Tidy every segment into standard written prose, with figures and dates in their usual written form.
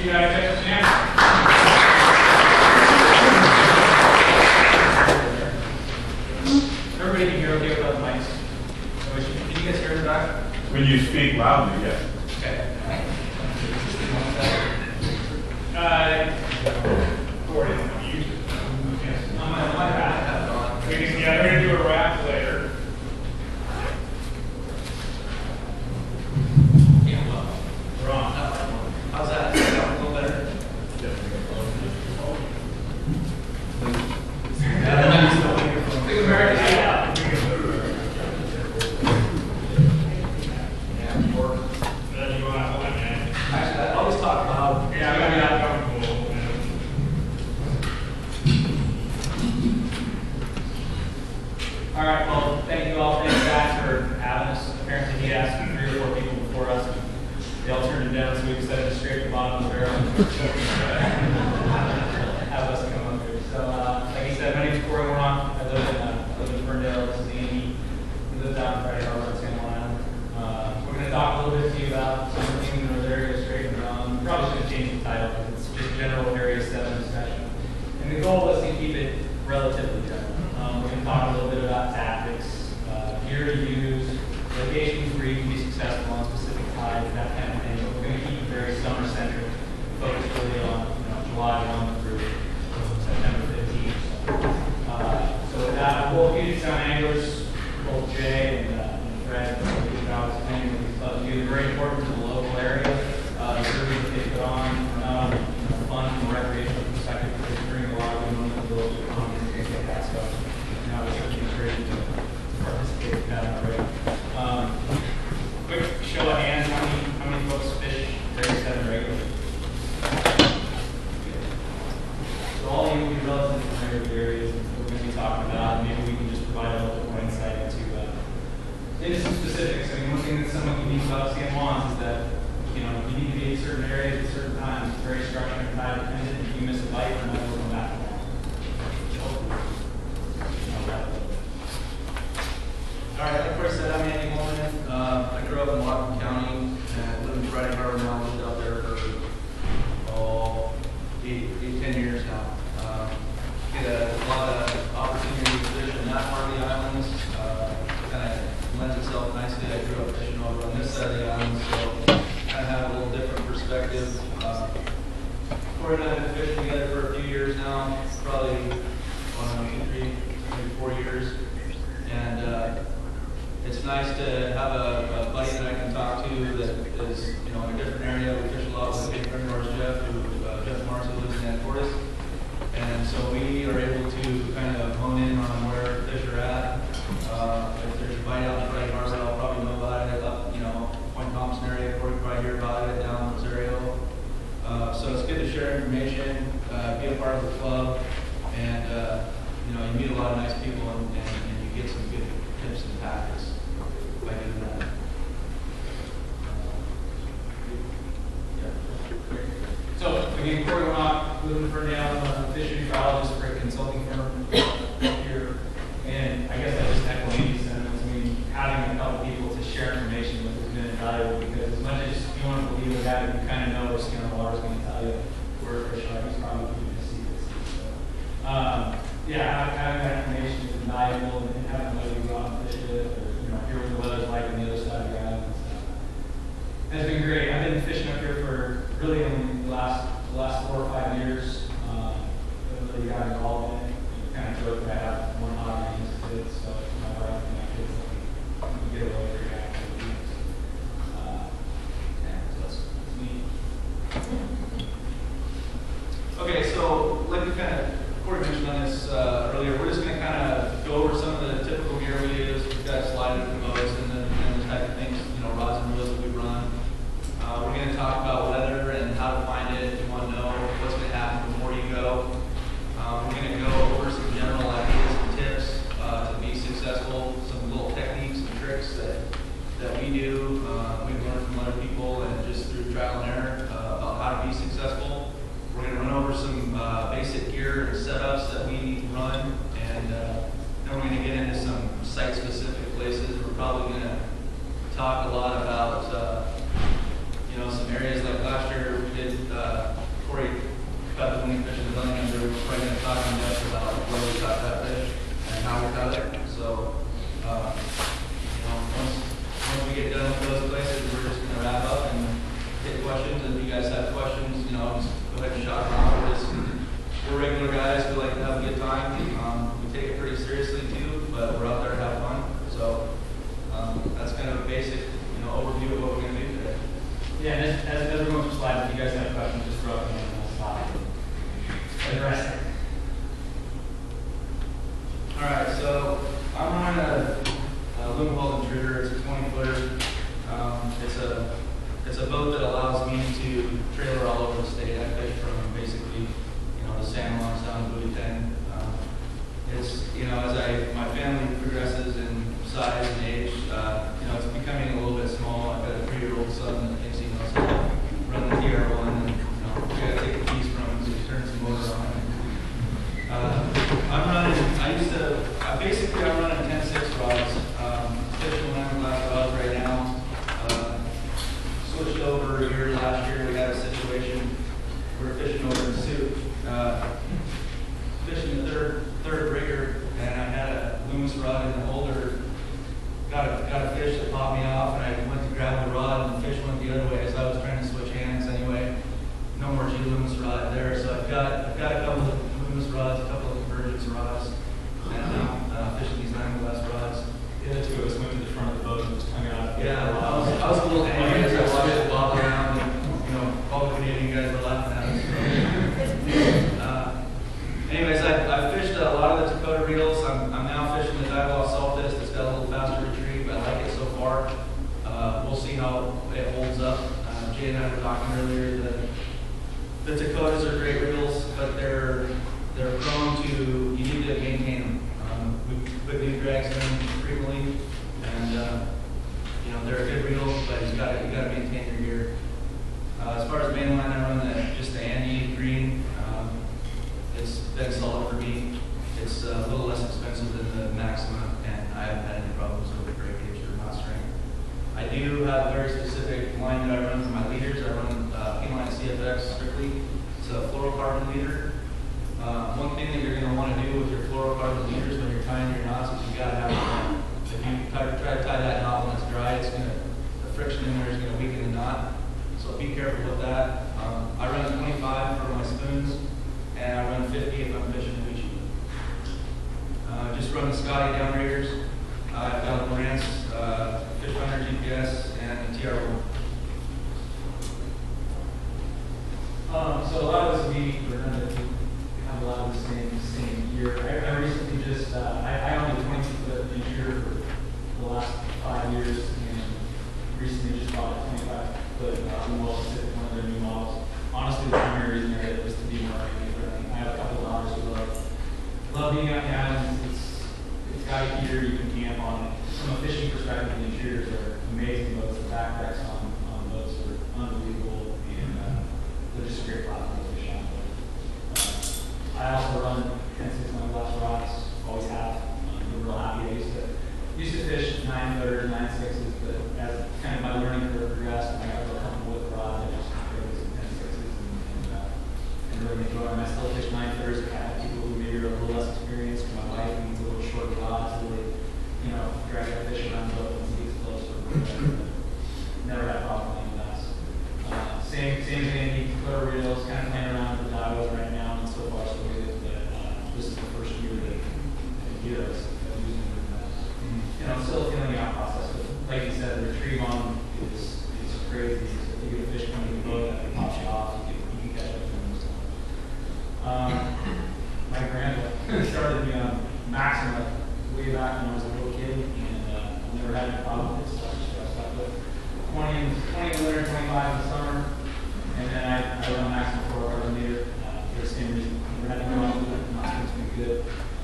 you guys have a chance. Everybody can hear okay without the mics? Can you guys hear in the back? When you speak loudly, yes. Okay. Cory, you. I'm going to rap. We're going to do a rap later. Yeah, well, we're on. How's that? A little better? Big America. Yeah. Then you want to hold it, man. Actually, I always talk loud. Yeah, I'm going to be that comfortable. All right, well, thank you all. Thank you guys for having us. Apparently, he asked 3 or 4 people before us. They all turned it down, so we decided to scrape the bottom of the barrel and have us come up here. So, like he said, my name is Cory Warnock. I live in Ferndale. This is Andy. We live down in Friday Harbor in Salmon Island. We're going to talk a little bit to you about some of the things in those areas straight and wrong. We probably should change the title because it's just general Area 7 discussion. And the goal is to keep it relatively general. We're going to talk a little bit about tactics, gear to use, locations where you can be successful on specific tides, that kind of thing. But we're going to keep it very summer-centric, focused really on July 1 through September 15th. So with that, we'll use some anglers, both Jay and Fred, they're very important to the local area. The surveys that they put on, not on fun from a recreational perspective, but they bring a lot of them to the local economy and things like that. So, we're certainly encouraged to participate in that already. Quick show of hands, how many folks fish Area 7 regularly? So all of you will be relatively familiar with the areas that we're going to be talking about, and maybe we can just provide a little bit more insight into some specifics. I mean, one thing that's somewhat unique about San Juan's is that you need to be in certain areas at certain times. It's very structured and time dependent. If you miss a bite, you might come back. All right, like Cory said, I'm Andy Holman. I grew up in Warnock County and lived in Friday Harbor now. Lived out there for 10 years now. Get a lot of opportunity to fish in that part of the islands. Kind of lends itself nicely. I grew up fishing over on this side of the island, so kind of have a little different perspective. Cory and I have been fishing together for a few years now, probably 2, 3, maybe 4 years. And it's nice to have a buddy that I can talk to that is, in a different area. We fish a lot with a good friend of ours, Jeff Mars, who lives in Anacortes. And so we are able to kind of hone in on where fish are at. If there's a bite out in Friday Harbor, I'll probably know about it. Up, Point Thompson area, Cory probably hear about it down in Rosario. So it's good to share information, be a part of the club, and you meet a lot of nice people and you get some good tips and tactics by doing that. So again, Cory Warnock, living in Ferndale, fishery biologist for a consulting firm here. And I guess I just echo Andy's sentiments. I mean, having a couple people to share information with has been invaluable because as much as you want to believe that, you kind of know where skin on the water is going to tell you where fish are. He's probably keeping the secrets. So, having that information is invaluable, and having somebody to go out and fish with, or hear what the weather's like on the other side of the island. It's been great. I've been fishing up here for really only the last 4 or 5 years. I really got involved in it. Kind of joke that I have one hobby and kids, so my wife and my kids can get away with your activities. So that's neat. Okay, so like we Cory mentioned on this earlier, we're just going to kind of go over some of the typical gear we use. We've got sliders and boats and the type of things, rods and reels that we run. We're going to talk about weather and how to find it if you want to know what's going to happen before you go. We're going to go over some general ideas and tips to be successful, some little techniques and tricks that we do. We've learned from other people and just through trial and error about how to be successful. We're going to run over some basic gear and setups that we run, and then we're going to get into some site-specific places. We're probably going to talk a lot about some areas like last year we did if you guys have questions, you know, just go ahead and shout them out. We're regular guys, we like to have a good time. We take it pretty seriously too, but we're out there to have fun. So that's kind of a basic, you know, overview of what we're going to do today. Yeah, and as we're going through slides, if you guys have questions, just throw up and we'll stop. Address it. All right, so I'm running a Loom Holden trigger. It's a 20-footer. It's a boat that allows me to trailer all over the state. I fish from basically, you know, the Salmon down to Boathouse. It's, you know, as my family progresses in size and age, you know, it's becoming a little bit small. I've got a 3-year-old son that thinks he knows how to run the TR1, and you know, we got to take the keys from him so he turns the motor on. I'm running. I'm running 10-6 rods. Fishing 9-glass rods right now. Switched over here last year. We had a situation. We were fishing over in Sioux. Fishing the third rigger, and I had a Loomis rod in the holder. Got a fish that popped me off, and I went to grab the rod, and the fish went the other way as I was trying to switch hands anyway. No more G Loomis rod there, so I've got a couple of Loomis rods, a couple of convergence rods, and now fishing these 9-glass rods. The other two of us went to the front of the boat and just hung out. Yeah, I was a little angry as I watched it bob around, and you know, all the Canadian guys were laughing at us. Anyways, I fished a lot of the Dakota reels. I'm now fishing the Dive Saltist. It's got a little faster retrieve, but I like it so far. We'll see how it holds up. Jay and I were talking earlier that the Dakotas are great reels, but they're prone to, you need to maintain them. We put new drags in frequently, and you know, they're a good reel, but you got to maintain your gear. As far as mainline, I run just the Andy green. It's been solid for me. It's a little less expensive than the Maxima, and I haven't had any problems with breakage or knot strength. I do have a very specific line that I run for my leaders. I run P-line CFX strictly. It's a fluorocarbon leader. One thing that you're going to want to do with your fluorocarbon leaders when you're tying your knots is you got to have a knot. If you try to tie that knot when it's dry, the friction in there is going to weaken the knot. So be careful with that. I run 25 for my spoons, and I run 50 if I'm fishing Gucci. Just run the Scotty downriggers. I've got Lowrance, Fish Finder GPS, and the TR1. So a lot of us we have a lot of the same gear. I recently just I owned a 22-foot interior for the last 5 years, and recently just bought a 25-foot Warnock, one of their new models. Honestly, the primary reason I did it was to be more friendly. I have a couple of daughters who love being out in the islands. It's got a heater you can camp on it. From a fishing perspective, the interiors are amazing boats. The backpacks on boats are unbelievable, and they're just a great platform to fish on. I also run 10-6 9-glass rods, always have. I'm real happy. I used to fish 9-footers, 9-6s, but as kind of my learning curve progressed, I got real comfortable with the rods. I just go with some 10-6s and really enjoy them. I still fish 9-footers. I have people who maybe are a little less experienced. For my wife, needs a little shorter rods, really, you know, drag our fish around the boat and see it's closer. Never had a problem with that. Same thing, Dakota reels, kind of playing around with the dials right now, and so far so good. But this is the first year that I do those. You know, still feeling the out process. But like you said, the retrieve on is crazy. So if you get a fish coming to the boat that pops you off, you can catch up to them. So. My grandpa started me on Maxima way back when I was a little kid, and I never had any problem with it. So I stuck with 20 in the winter, 25 in the summer, and then I run Maxima for a leader for the same reason. Never had any problem with it. Not supposed to be good.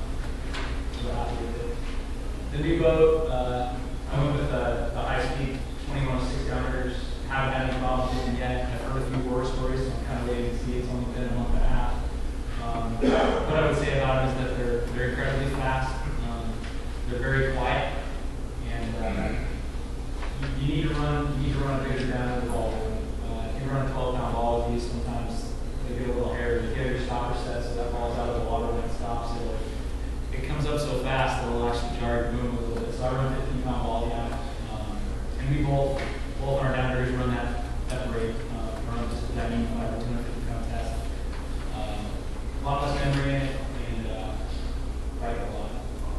So happy with it. The new boat, I went with the high-speed 2106 downriggers. Haven't had any problems with them yet. I've heard a few war stories, so I'm kind of waiting to see. It's only been a month and a half. What I would say about them is that they're incredibly fast. They're very quiet, and you need to run a bigger down to the ball. If you run a 12-pound ball with these, sometimes they get a little hairy. You get your stopper set so that ball's out of the water when it stops. So it comes up so fast that it'll actually jar your boom a little bit. So I run a 15-pound ball down, and we both our downriggers run that rate. Run just 195 or 250 pound test. A lot less memory in it, and like a lot.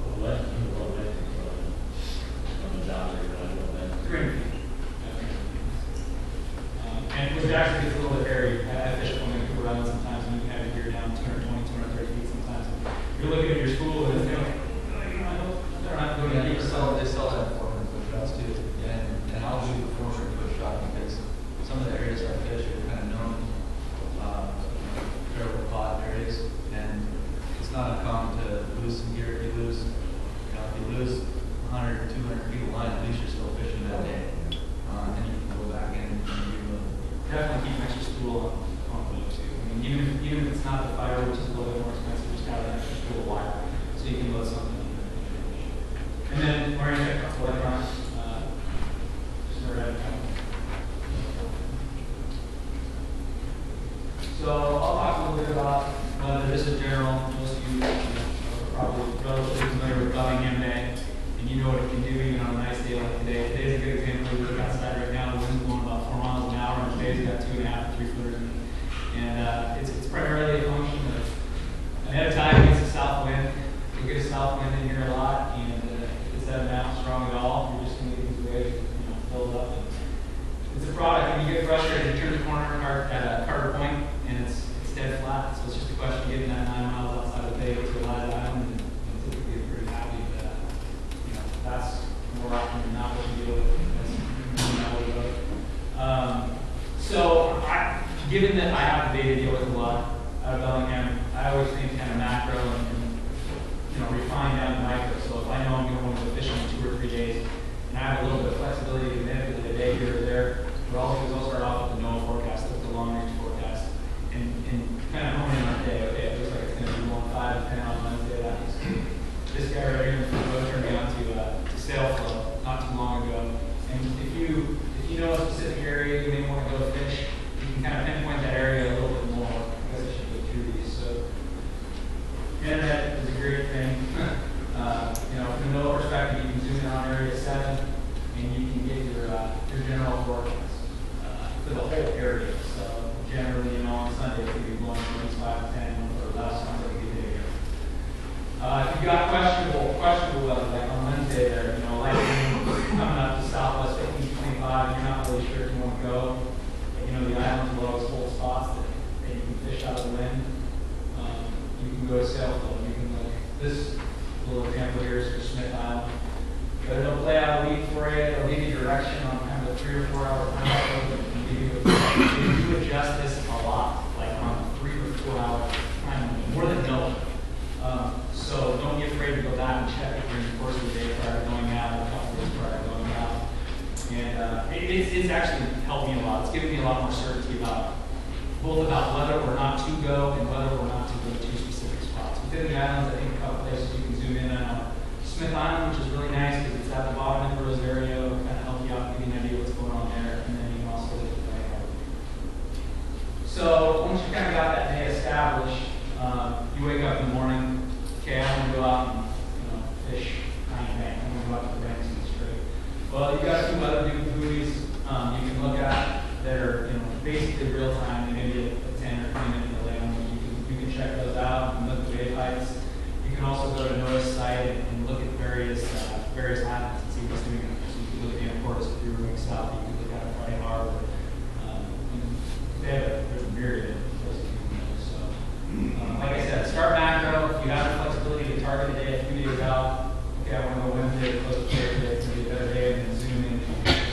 And it was actually gets a little bit hairy. I fish when we go around sometimes, and you have your gear down 220, 230 feet sometimes. You're looking at your spool, and it's kind of like, I don't have to go down. They sell that for push shots too, and I'll shoot the 4-string push shot because some of the areas I fish are kind of known, fairly hot areas, and it's not uncommon to lose some gear. If you lose 100 or 200 feet of line, at least you're still fishing that day, and you can go back in and reload. Definitely keep an extra spool on the boat too. I mean, even if it's not the fire, which is a little bit more expensive, just have an extra spool of wire so you can load something. And then we're going to check electronics. Just never had a couple. So I'll talk a little bit about weather. This is general. Most of you are probably relatively familiar with Bellingham Bay, and you know what it can do even on a nice day like today. Today's a good example. We look outside right now. The wind's blowing about 4 miles an hour, and today's got 2.5 to 3 footers in it. And it's primarily a function of ahead of time against the south wind. We get a south wind in here a lot, and if it's that amount strong at all, you're just going to get these waves, filled up. And it's a product. When you get frustrated, you turn the corner at Carter Point, and it's dead flat. So it's just a question of getting that 9 miles outside of the bay to a live island, and typically you're pretty happy that that's more often than not what you deal with. Given that I have the bay to deal with a lot out of Bellingham, I always think kind of macro and refine down to micro. So if I know I'm going to go fishing in 2 or 3 days, and I have a little bit of flexibility to manipulate a day here or there, what I'll do is I'll start off with the NOAA forecast, look at the long range forecast, and kind of hone in on a day. Okay, it looks like it's going to be 1, 5, and 10 on Wednesday. That is this guy right here in the boat turned me on to sail flow not too long ago. And if you know a specific area you may want to go fish, you can kind of pinpoint that area a little bit more because it should go through these. So internet is a great thing. From the NOAA perspective, you can zoom in on area 7 and you can get your general forecast for the whole area. So generally, on Sunday, it could be blowing winds 5 to 10 or less. Sounds like a good day here. If you've got questionable weather, like on Wednesday there, light wind coming up to southwest 15 to 25, you're not really sure if you want to go. The islands will always hold spots that you can fish out of the wind. You can go to sail flow. You can look. This little example here is for Smith Island. But it'll play out a week for you. It'll give you direction on kind of a 3 or 4 hour time window. You adjust this a lot, like on a 3 or 4 hour time window, more than no. So don't be afraid to go back and check it during the course of the day prior to going out, or a couple days prior to going out. And it's actually helped me a lot. It's given me a lot more certainty about both about whether or not to go and whether or not to go to specific spots. Within the islands, I think a couple places you can zoom in on Smith Island, which is really nice because it's at the bottom end of Rosario, kind of help you out, give you an idea what's going on there, and then you can also look at the Bay Harbor. So once you kind of got that day established, you wake up in the morning. Okay, I want to go out and fish Pine Bank. I want to go out to the banks and straight. Well, you've got 2 other buoys you can look at that are basically real time. They may be a 10 or 20 minute delay on them. You can check those out and look at wave heights. You can also go to NOAA's site and look at various islands and see what's doing it. So you can look at Portus if you're going south. You can look at Friday Harbor. There's a myriad of places you can go. So, like I said, start macro. If you have the flexibility to target a day a few days out, okay, I want to go Wednesday or close to Thursday. It's going to be a better day, and then zoom in.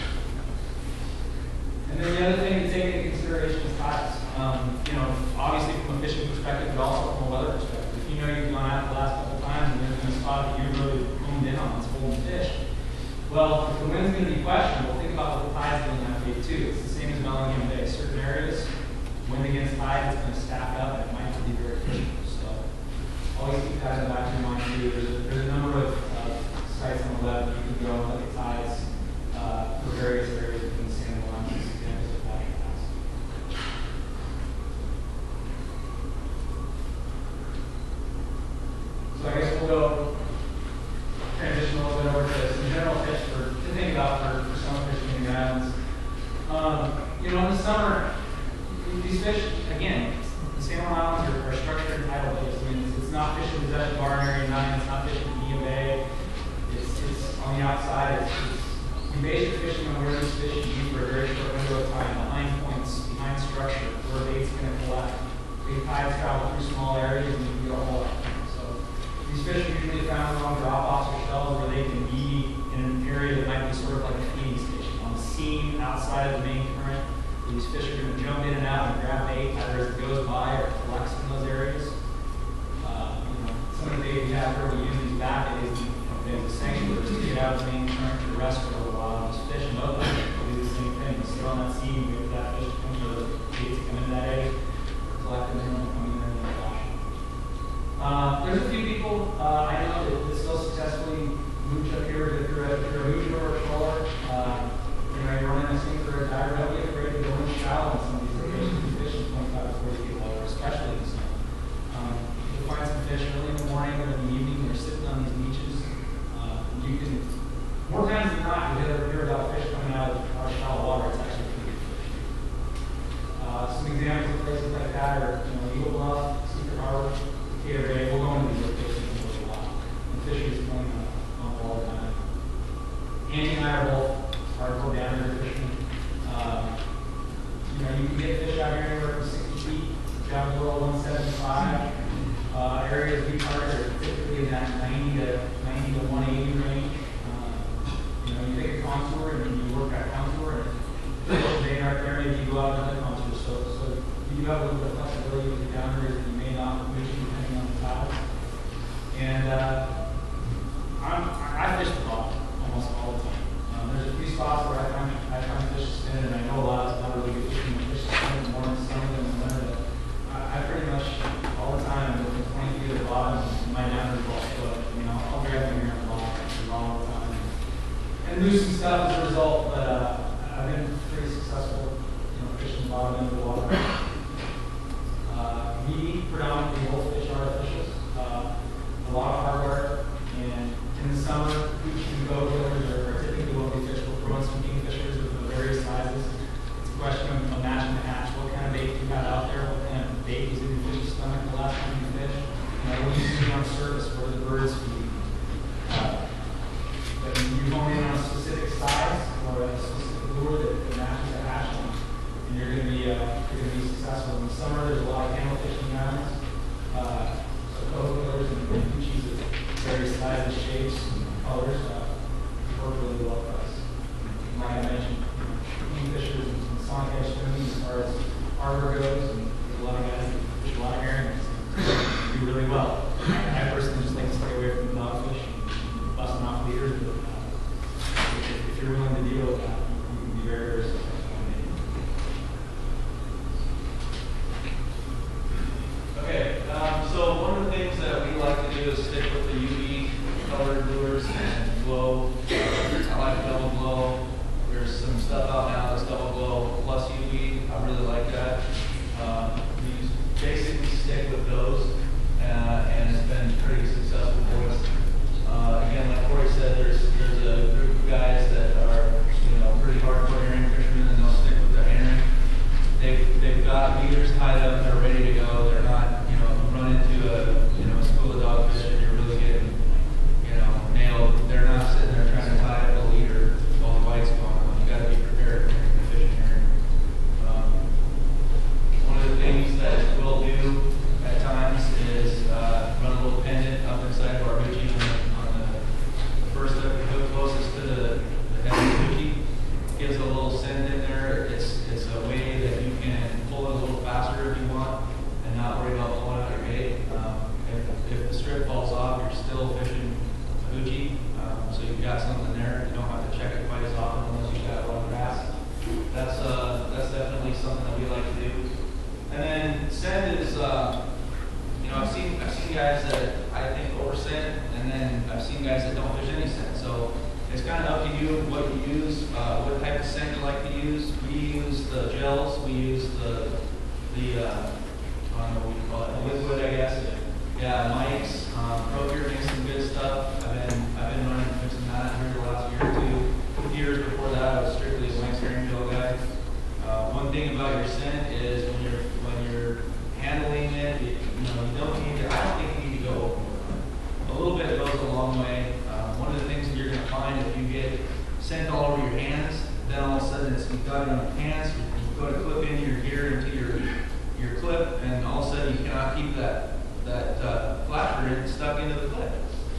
And then the other thing to take into consideration is tides. Obviously from a fishing perspective, but also from a weather perspective. If you know you've gone out the last couple of times and there's been a spot that you really honed in on that's holding fish, well, if the wind's going to be questionable, think about what the tide's doing that way too. It's the same as Bellingham Bay. Certain areas, wind against tide, it's going to stack up and it might not be very fishable. So always keep that in the back of your mind too. There's a number of sites on the web that you can go and look at tides for various areas within the San Juan. Examples of that. So I guess we'll go transition a little bit over to some general tips to think about for summer fishing in the islands. In the summer, you these fish, again, the salmon islands are structured in tidal bays. I mean, it's not fishing possession bar in Area 9, it's not fishing in the bay. It's on the outside. We base the fishing on where these fish should be for a very short window of time, behind points, behind structure, where bait's going to collect. Big tides travel through small areas and you can get a whole lot of them. So these fish are usually found along drop-offs or shelves where they can be in an area that might be sort of like a feeding station, on the seam outside of the main current. These fish are going to jump in and out and grab bait either as it goes by or collects in those areas. Some of the bait we have where we use these back days, the sanctuary to get out of the main current to rest for a little while. And just fish and other fish will do the same thing. You sit on that seam, wait for that fish to come to the bait to come into that area, or collect them in and come in there and wash them. There's a few people I know that still successfully mooch up here if you're a mooch or a trawler. You're running this thing for a diver, don't be afraid to go in shallow in some of these locations. You fish in 25 to 40 feet lower, especially in the summer. You'll find some fish early in the morning or in the evening. They're sitting on these beaches. You can, more times than not, you'll hear about fish coming out of our shallow water. It's actually pretty good fish. Some examples of places like that are, Eagle Bluff, Secret Harbor, Cater Bay. We'll go into these locations in a little while. And fishing is going on all the time. Andy and I are both hardcore down here fishing. You can get fish out here anywhere from 60 feet down below 175. Areas we target are typically in that 90 to 180 range. You take a contour and you work that contour, and they aren't there, maybe you go out another contour. So you do have a little bit of flexibility with the boundaries that you may not reach depending on the tides. And I fish the bottom almost all the time. There's a few spots where I find fish to spin, and I know a lot of really good fishing fish to spin in the morning, some of them in the winter. I pretty much all the time I'm looking 20 feet at the bottom, and my downward ball foot. I'll grab them here on the bottom all the time. And lose some stuff as a result, but I've been pretty successful, fishing the bottom end of the water. We predominantly both fish artificials, a lot of hard work, and in the summer, hooch and boat killers are typically what we fish. We're throwing some kingfishers of various sizes. It's a question of matching the hatch. What kind of bait you got out there? What kind of bait was in the fish's stomach the last time you fished? What do you see on the surface? What are the birds feeding? But you hone in on a specific size or a specific lure that matches the hatch, and you're going to be successful. In the summer, there's a lot of handle fishing grounds. So boat killers and hoochies of various sizes, shapes, and colors work really well for us. Like I mentioned, kingfishers and sonic edge swimming as far as harbor goes, and there's a lot of guys that fish a lot of herrings and do really well. I personally just like to stay away from the dogfish and busting off leaders, but if you're willing to deal with that, you can be very, very successful. Okay, so one of the things that we like to do is stick with the UV colored lures and glow. I like double glow. There's some stuff out now that's double glow plus UV. I really like that. We basically stick with those, and it's been pretty successful for us. Again, like Cory said, there's a group of guys that are pretty hardcore herring fishermen, and they'll stick with their herring. They've got leaders tied up, they're ready to go. They're not run into a school of dogfish and you're really getting nailed. They're not sitting there trying to tie up a leader while the bite's going on. You got to be prepared when you're fishing herring. One of the things that we'll do at times is run a little pendant up inside of our hoochie on the first hook closest to the head of the hoochie. Gives a little send in there. It's a way that you can pull it a little faster if you want and not worry about pulling out your bait. If the strip falls off, you're still fishing a hoochie, so you've got something there. You don't have to check it quite as often unless you've got a lot of grass. That's definitely something that we like to do. And then send is, I've seen guys that I think over send, and then I've seen guys that don't fish any send. So it's kind of up to you what you use, what type of scent you like to use. We use the gels, we use the I don't know what you call it, liquid, I guess. Yeah, mics. Procure makes some good stuff. I've been running fixing that here the last year or 2 years before that, I was strictly a blank steering wheel guy. One thing about your scent is when you're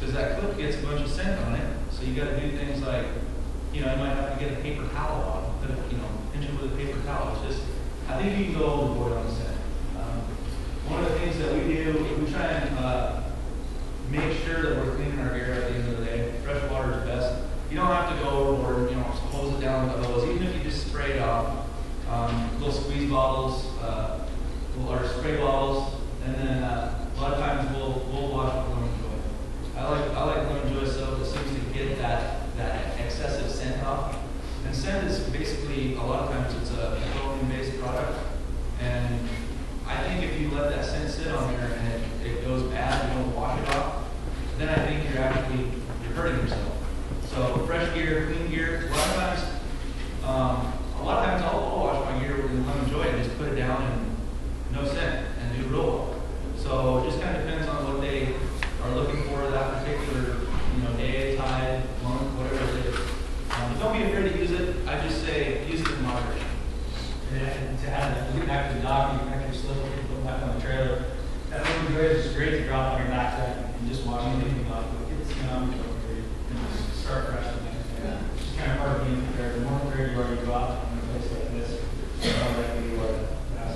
because that clip gets a bunch of scent on it. So you got to do things like, you know, you might have to get a paper towel off, you know, pinch it with a paper towel. It's just, I think you can go overboard on the scent. One of the things that we do, we try and make sure that we're cleaning our gear at the end of the day. Fresh water is best. You don't have to go overboard, you know, hose it down with a hose. Even if you just spray it off, little squeeze bottles, or spray bottles, and then a lot of times we'll wash with lemon joy. I like lemon joy soap. It seems to get that excessive scent off. And scent is basically, a lot of times it's a petroleum-based product. And I think if you let that scent sit on there and it goes bad, you don't wash it off, then I think you're hurting yourself. So fresh gear, clean gear. A lot of times I'll wash my gear with lemon joy and just put it down and no scent and do real well. So it just kind of depends on what they are looking for that particular, you know, day, tide, month, whatever it is. But don't be afraid to use it. I just say use it in moderation. And to add that, you can actually dock, you can actually slip it, put it back on the trailer. That lemon joy is just great to drop on your backpack and just wash anything off. It's phenomenal. Start fresh again. Yeah. It's just kind of hard being prepared. The more prepared you are to go out in a place like this, the more likely you are to pass.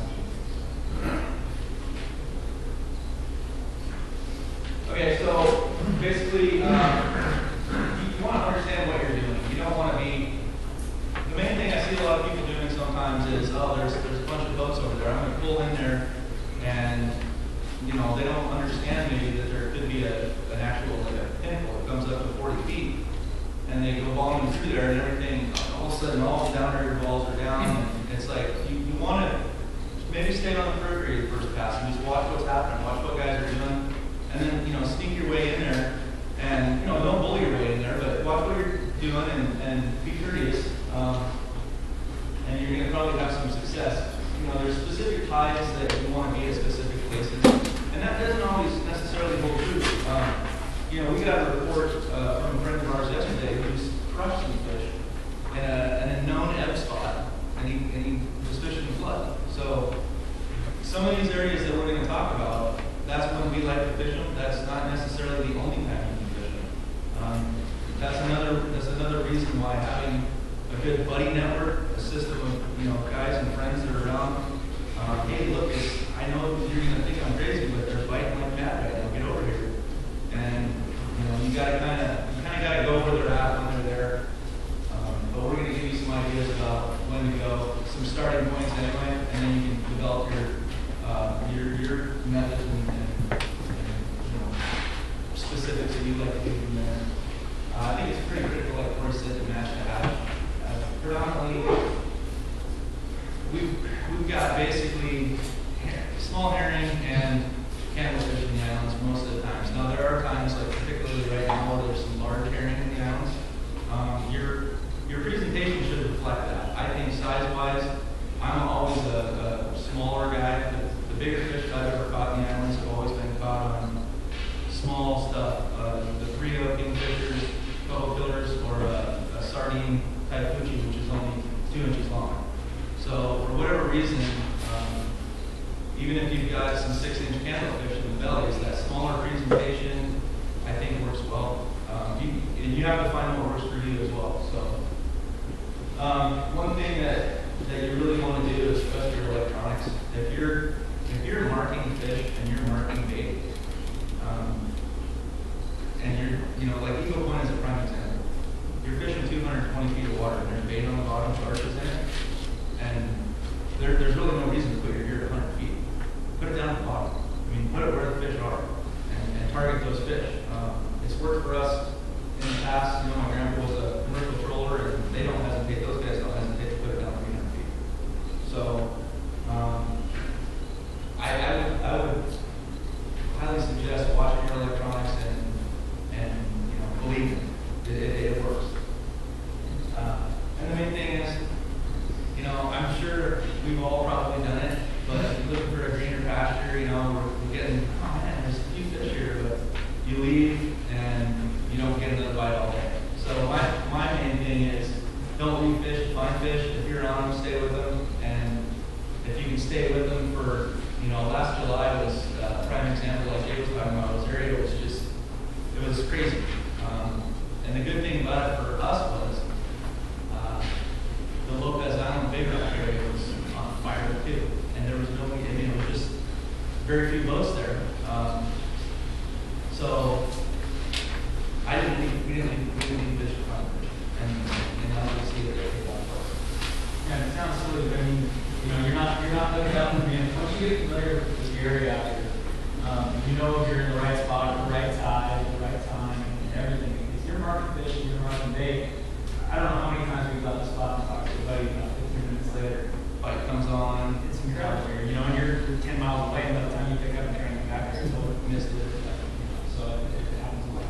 Okay, so basically, you want to understand what you're doing. You don't want to be. The main thing I see a lot of people doing sometimes is, oh, there's a bunch of boats over there. I'm going to pull in there, and you know they don't understand maybe that there could be an actual like a pinnacle that comes up to 40 feet. And they go volume through there and everything, all of a sudden all the down area balls are down. And it's like, you want to maybe stay on the periphery the first pass and just watch what's happening, watch what guys are doing. And then, you know, sneak your way in there and, you know, don't bully your way in there, but watch what you're doing and be courteous. And you're going to probably have some success. You know, there's specific tides that you want to be at specific places. And that doesn't always necessarily hold true. You know, we got a report from a friend of ours yesterday who just crushed some fish in a known ebb spot, and he was fishing the flood. So some of these areas that we're going to talk about, that's when we like to fish them. That's not necessarily the only time you can fish them. That's another reason why having a good buddy network, a system of, you know, guys and friends that are around. Hey, look, I know you're going to think I'm crazy, but they're biting like mad right now. Get over here. And you know, you kind of got to go where they're at when they're there. But we're going to give you some ideas about when to go, some starting points anyway, and then you can develop your methods and you know, specifics that you'd like to do from there. I think it's pretty critical, like Cory said, to match the hatch. Predominantly, we've got basically small herring and candlefish in the islands most of the times. Now there are times, like particularly right now, where there's some large herring in the islands. Your presentation should reflect that. I think size-wise, I'm always a smaller guy. The bigger fish I've ever caught in the islands have always been caught on small stuff. The 3-0 kingfishers, couple killers, or a sardine type hoochie, which is only 2 inches long. So for whatever reason, even if you've got some 6-inch candlefish in the bellies, that smaller presentation, I think works well. And you have to find what works for you as well. So one thing that you really want to do is trust your electronics. If you're marking fish and you're marking bait, and you're, you know, like Eagle Point is a prime example. You're fishing 220 feet of water and there's bait on the bottom, sharks in it, and there's really no reason to put your gear at 100 feet. Put it down at the bottom. I mean, put it where the fish are and target those fish. It's worked for us in the past. You know, my grandpa was a commercial troller, and they don't hesitate. Those guys don't hesitate to put it down 300 feet. So I would highly suggest watching your electronics and you know, believe it works. And the main thing is, you know, I'm sure we've all probably done it, but very few boats there. So I didn't think we didn't fish for fun, and now we see that they take off. Yeah, it sounds silly, but I mean, you know, you're not looking up and being, once you get familiar with the area out here, you know if you're in the right spot, at the right tide, at the right time, and everything. If you're marking fish, you're marking bait. I don't know how many times we've got the spot and talked to a buddy about 15 minutes later. Bite comes on. It's incredible here, you know, and you're 10 miles away, and by the time you pick up and try to come back there, it's over, missed it. You know, so it happens a lot.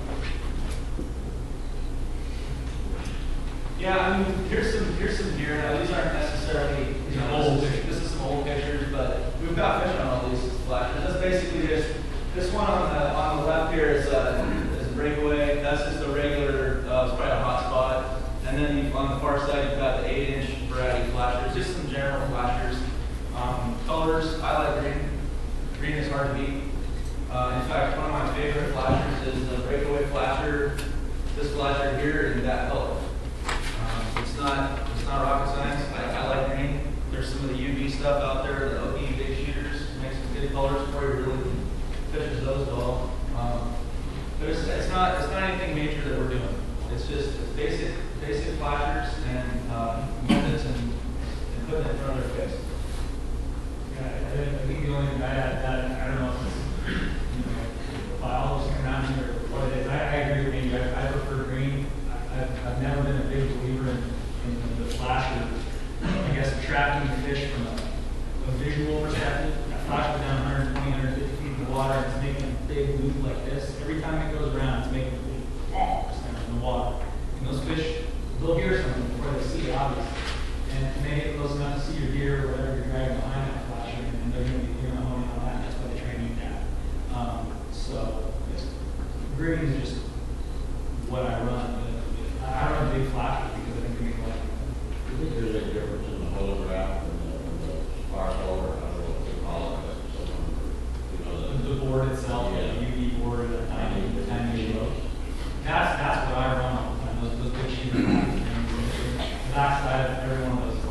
Yeah, I mean, here's some gear. Now these aren't necessarily, you know, Old. this is some old pictures, but we've got fish on all these flashes. That's basically just this one on the left here is a breakaway. That's just a regular, it's probably a hot spot. And then on the far side, you've got the 8-inch variety flashers. Just some general flashers. Colors, I like green. Green is hard to beat. In fact, one of my favorite flashers is the breakaway flasher. This flasher here in that color. It's not rocket science. I like green. There's some of the UV stuff out there, the OP big shooters, make some good colors. Cory really fishes those well. But it's not anything major that we're doing. It's just basic flashers and methods and putting it in front of their face. Yeah, I think the only thing I'd add to that, I don't know if it's, you know, biology coming out here or what it is. I agree with you. I prefer green. I've never been a big believer in the flasher. I guess tracking the fish from a visual perspective. That flash goes down 120, 150 feet in the water. It's making a big loop like this. Every time it goes around, it's making a big in the water. And those fish, they'll hear something before they see it, obviously. And they get close enough to see your deer or whatever you're dragging behind that flasher, and they're going to hone in on that. That's why they train you that. So green is just what I run. I run big flashes because I think they make a lot. I think there's a difference in the holograph and the sparkle, or I don't know what they call it, but you know, The board itself, Yeah. the UV board, the tiny low. That's what I run all the time. Those big shooter flashes. The back side of every one of those is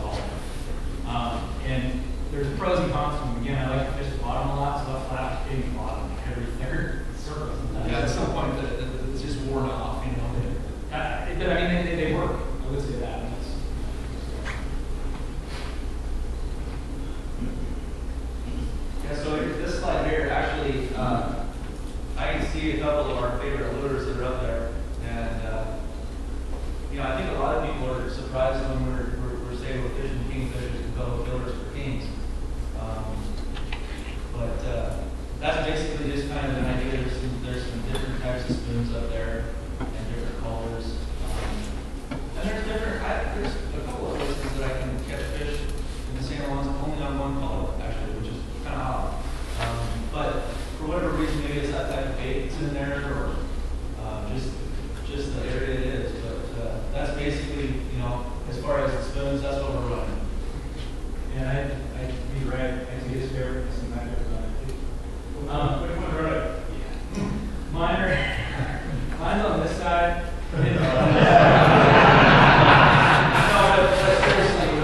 all. And there's pros and cons to them. Again, I like to fish the bottom a lot, so that flash hitting the bottom every surface. Yeah, at some point it's just worn off, you know. I mean, they work. I would say that. Yeah, so this slide here, actually, I can see a couple of our favorite lures that are up there. And, you know, I think a lot of people are surprised when we're saying we're fishing kingfishers and fellow fillers for kings. But that's basically just kind of an idea. There's some different types of spoons up there and different colors. And there's a couple of places that I can catch fish in the San Juans only on one color, actually, which is kind of odd. But for whatever reason, maybe it's that type of bait that's in there, or just the area it is. But that's basically, you know, as far as the spoons, that's what we're running. And I'd be right. I think it's fair to see my favorite on it too. Mine's on this side. No, but seriously,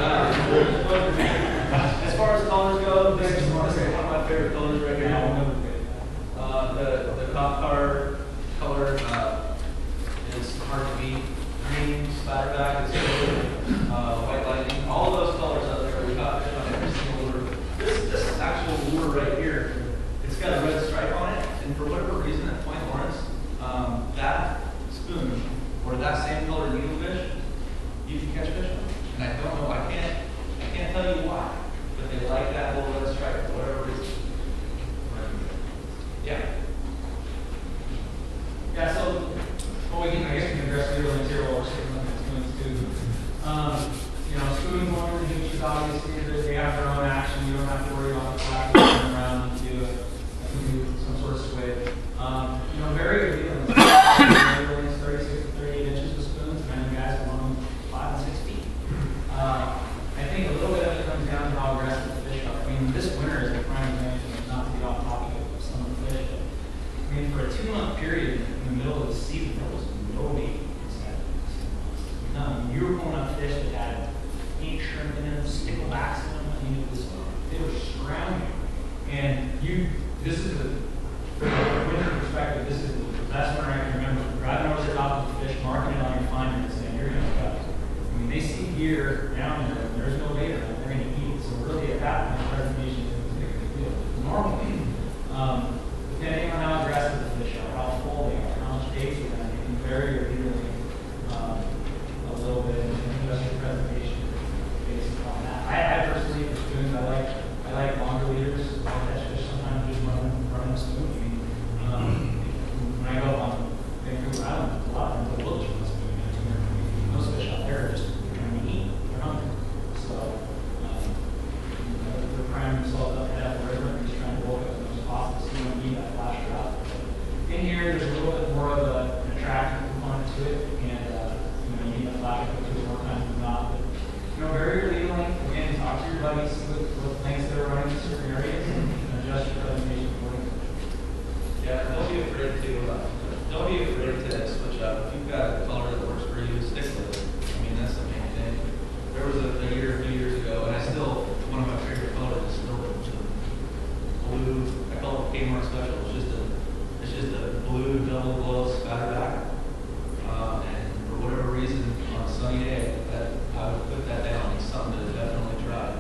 as far as colors go, this is one of my favorite colors right now. The cop car color is hard to beat. Green, splatterback is good. White lightning, all of those colors out there, we got fish on every single lure. This actual lure right here, it's got a red stripe on it, and for whatever reason at Point Lawrence, that spoon or that same color needlefish, you can catch fish on. And I don't know, I can't tell you why, but they like that little red stripe for whatever reason. Yeah. Yeah, so well, I guess we can address the other material or something like spoons too. You know, spoons, one of the things is obviously that they have their own action. You don't have to worry about the flash going around and do some sort of sway. You know, very good deal. 36 to 38 inches with spoons, and you guys want them 5 and 6 feet. I think a little bit of it comes down to how aggressive the fish are. I mean, this winter is a prime example, not to get off topic of summer fish. I mean, for a 2-month period in the middle of the season, there was no bait inside. None. You were pulling up fish that had ink shrimp in them, sticklebacks in them. I mean, they were surrounding. And you this is from a winter perspective, this is the best winter I can remember. Driving over the top of the fish, marking it on your finder and saying, you're going to go. I mean, they see deer down there, and there's no bait around, they're going to eat it. So really at that point, presentation is a big deal. Normally, depending on how aggressive the fish are, how full they are, how much bait they're going to be very revealing a little bit and adjust your presentation based upon that. I personally, for students, I like longer leaders. I catch fish sometimes just running smoothly. When I go up on Vancouver Island, a lot of them go village on smoothly. Those fish out there are just trying to eat. They're hungry. So they're priming themselves up head up the river and just trying to walk up as much as possible so you don't need that flash drop. In here, there's a little bit more of an attractive component to it, and you need that flash drop to more times than not. But very early length, again, talk to your buddies, see what lengths they're running in certain areas, and adjust your presentation accordingly. Yeah, don't be afraid to switch up. If you've got a color that works for you, stick with it. I mean, that's the main thing. There was a few years ago, and I still, one of my favorite colors is still the blue. I call it Kmart Special. It's just a blue double glow spatterback. And for whatever reason, on a sunny day, I would put that down as something to definitely try.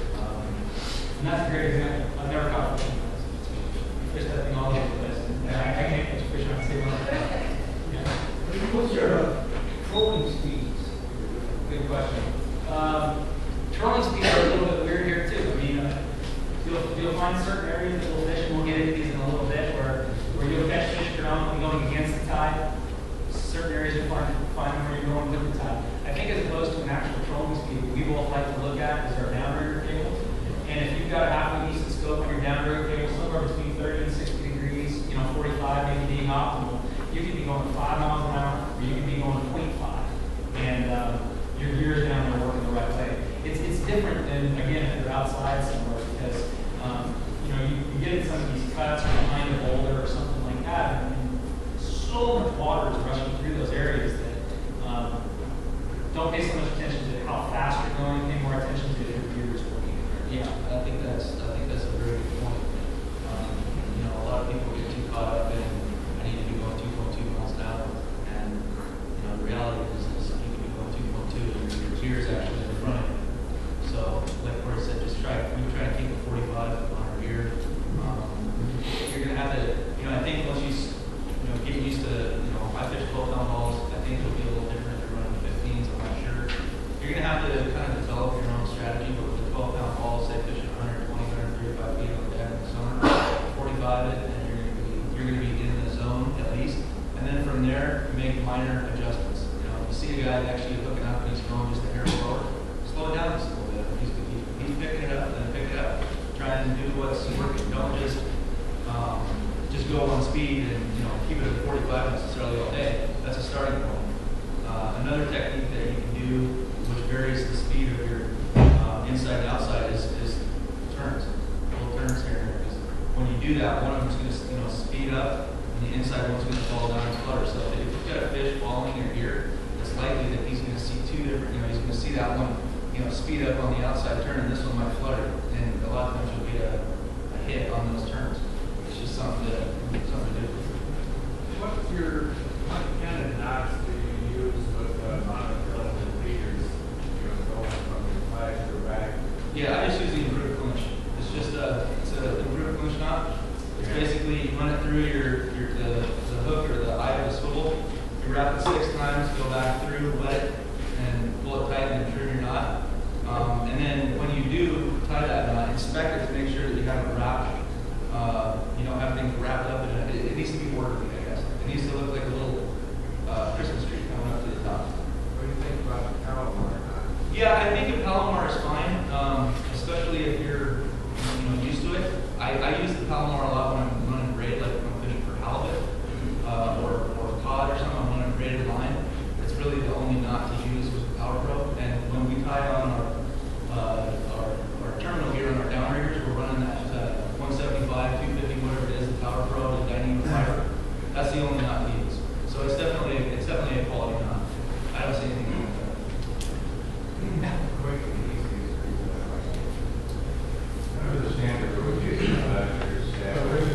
And that's a great example. I've never caught a fish. Fish that thing all over the place. And I can't catch a fish on the same one. Yeah. What's your trolling speeds? Good question. Trolling speeds are a little bit weird here too. I mean, you'll find certain areas that will fish, and we'll get into these in a little bit, where you'll catch fish predominantly going against the tide. Certain areas you'll find where you're going with the tide. I think as opposed to an actual trolling speed, we both like to look at is our downrigger cable. And if you've got a half a decent scope on your downrigger cable, somewhere between 30 and 60 degrees, 45 maybe being optimal, you could be going 5 miles an hour, or you could be going 0.5. And your gears down there working the right way. It's different than, again, if you're outside somewhere, because you get in some of these cuts or behind a boulder or something like that, and so much water is rushing through those areas that don't pay so much attention to how fast you're going, pay more attention to your gears working. Yeah, I think that's a very good point. A lot of people get too caught up in, I need to be going 2.2 miles an hour, and the reality is you can be going 2.2 and your gears actually in front of you. So, like Cory said, we try to keep a 45 on our gear. You're gonna have to, I think once you get used to, I fish 12-pound balls, I think it'll be a little different if you're running 15s, I'm not sure. You're gonna have to kind of develop your own strategy, but with the 12-pound balls, say fishing 120, 135 feet on the deck in the summer, 45 it, and you're gonna be in the zone at least. And then from there, you make minor adjustments. If you see a guy actually hooking up and he's going just a hair slower, slow it down just a little bit. If he's picking it up, then pick it up. Try and do what's working. Don't just go on speed and keep it at 45 necessarily all day. That's a starting point. Another technique that you can do, which varies the speed of your inside and outside, is turns. Little turns here. Because when you do that, one of them's going to speed up, and the inside one's going to fall down and flutter. So if you've got a fish following your gear, it's likely that he's going to see two different. He's going to see that one, speed up on the outside turn, and this one might flutter. And a lot of times you'll get a hit on those turns. It's just something to do. What kind of knots do you use with monofilament leaders? Going from your flag to your back? Yeah, I just use the improved clinch. It's just it's an improved clinch knot. It's basically you run it through the hook or the eye of the swivel. You wrap it 6 times, go back through, wet it, and pull it tight and trim your knot. And then when you do tie that knot, inspect it to make sure that you have it wrapped. You don't have things wrapped up in it. It needs to be working, I guess. It needs to look like a little Christmas tree coming up to the top. What do you think about the Palomar knot? Yeah, I think a Palomar is fine, especially if you're used to it. I use the Palomar a lot when I'm running braid, like when I'm fishing for halibut or cod or something. I'm running braided line. It's really the only knot to use with the Power Pro. And when we tie on our terminal gear on our downriggers, we're running that 175, 250, whatever it is, the Power Pro, the dynamic fiber. That's the only knot we use. So it's definitely a quality knot. I don't see anything wrong with that. Quick and easy. What are the standard rotation measures?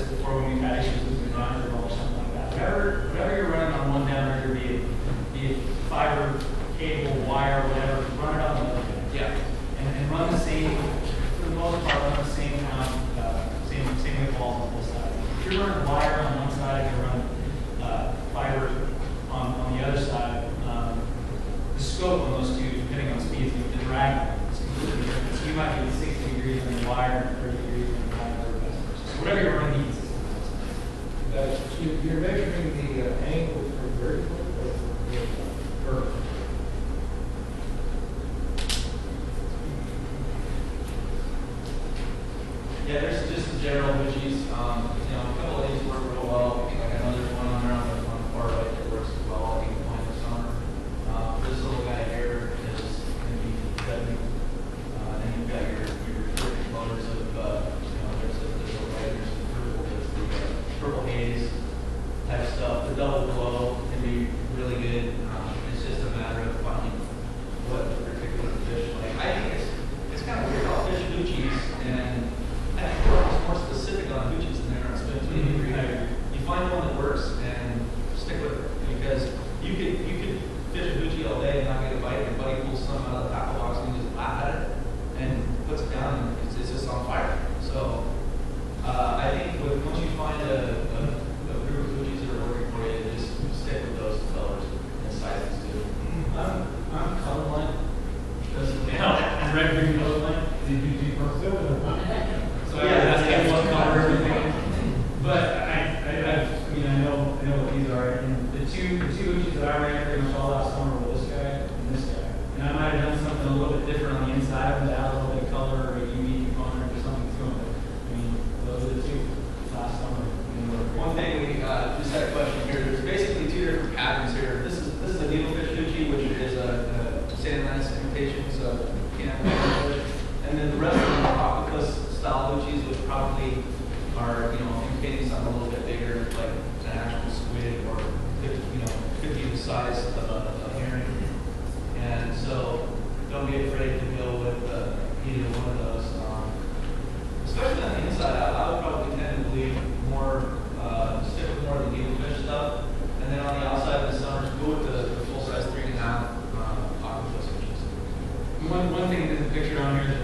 before when we've had issues with the grinder or something like that. Whatever you're running on one downrigger, be it fiber, cable, wire, whatever, run it on the other guy. Yeah. And run the same, for the most part, run the same amount, same way balls on both sides. If you're running wire on one side and you're running fiber on the other side, the scope on those two, depending on speeds, the drag is completely different. So you might be at 60 degrees on the wire and 30 degrees on the fiber, or vice versa. So whatever you're running needs. You're measuring the angle from vertical or from vertical? Yeah, there's just some general widgets. A couple of these work real well. Like I know there's one on there on the far right that works as well. I think point this summer. This little guy here is going to be deadly. Then you've got your different colors of, there's a white, there's the purple, there's the purple haze type stuff. The double glow can be really good. It's just a matter of finding what particular fish like. I think it's kind of weird how fish Gucci's, and I think we're almost more specific on Gucci's than they are on spin. You find one that works and stick with it, because you could fish a Gucci all day and not get a bite. Your buddy pulls some out of the tackle box and you just laugh at it and puts it down, and it's just on fire. So I think once you find a group of Gucci's that are working for you, just stick with those colors and sizes too. I'm colorblind. I'm red, green, colorblind. Did you do both? So that's one color everything. But I know what these are. And the two Uchis that I ran pretty much all last summer were this guy and this guy. And I might have done something a little bit different on the inside to add a little bit of color or a unique component or something to them. But those are the two last summer. One thing we just had a question here. There's basically two different patterns here. This is a needlefish Gucci, which is a sand imitation, so you can't have it. And then the rest of them are octopus style Gucci's, which probably are, imitating something a little bit bigger, like an actual squid or 50 the size of a herring. And so don't be afraid to go with either one of those. Especially on the inside, I would probably tend to believe stick with more of the needlefish stuff. And then on the outside of the summers, go with the full size 3.5 octopus fishes. One thing that isn't pictured on here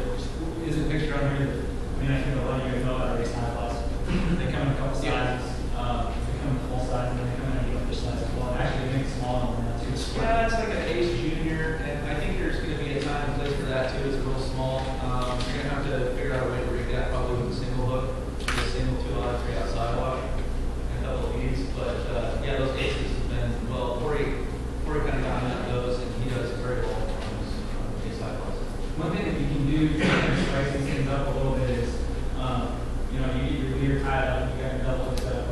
I think a lot of you guys know about race high class. They come in a couple sizes. They come in full size, and then they come in a needlefish size as well. Actually, they make small one now too. Yeah, it's like an Ace Junior, and I think there's going to be a time and place for that too. It's real small. You're going to have to figure out a way to rig that probably with a single hook, a single 2-aught, 3-aught sidewalk, and a couple of beads. But yeah, those Aces have been, well, Cory kind of got me on those, and he does very well on those Ace high class. One thing that you can do to kind of spice these things up a little bit is, you get your leader tied up, you got your double hook set up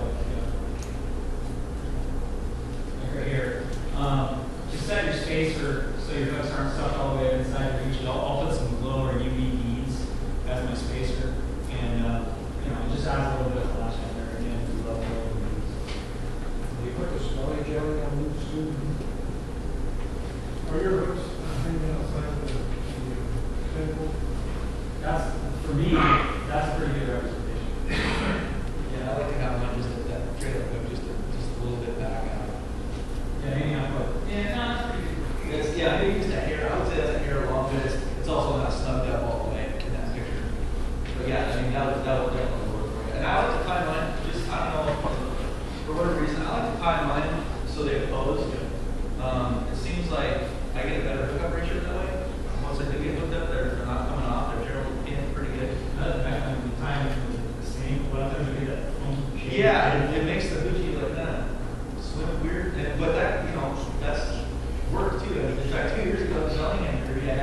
like right here. Just set your spacer so your hooks aren't stuck all the way inside your reach. I'll put some glow or UV beads as my spacer, and it just adds a little bit of flash on there again. We love glow beads. Do you put the smelly jelly on these too? Are your hooks hanging outside the table? That's, for me, that's a pretty good representation. Yeah, I like to have mine just at that trailer hook, just a little bit back out. Yeah, anyhow, but that's pretty good. Yeah, maybe just a hair. I would say that's a hair long, but it's also not snugged up all the way in that picture. But yeah, that would definitely work for you. And I like to tie mine, I don't know, for whatever reason, I like to tie mine so they oppose. It seems like I get a better hookup ratio that way. Once I do get hooked up, they're not coming off. They're generally in pretty good. Another fact, the time is the same. What else would be that funky shape? Yeah, it makes the Gucci like that swim weird. But that, that's work too. In fact, 2 years ago, I was selling anchor. We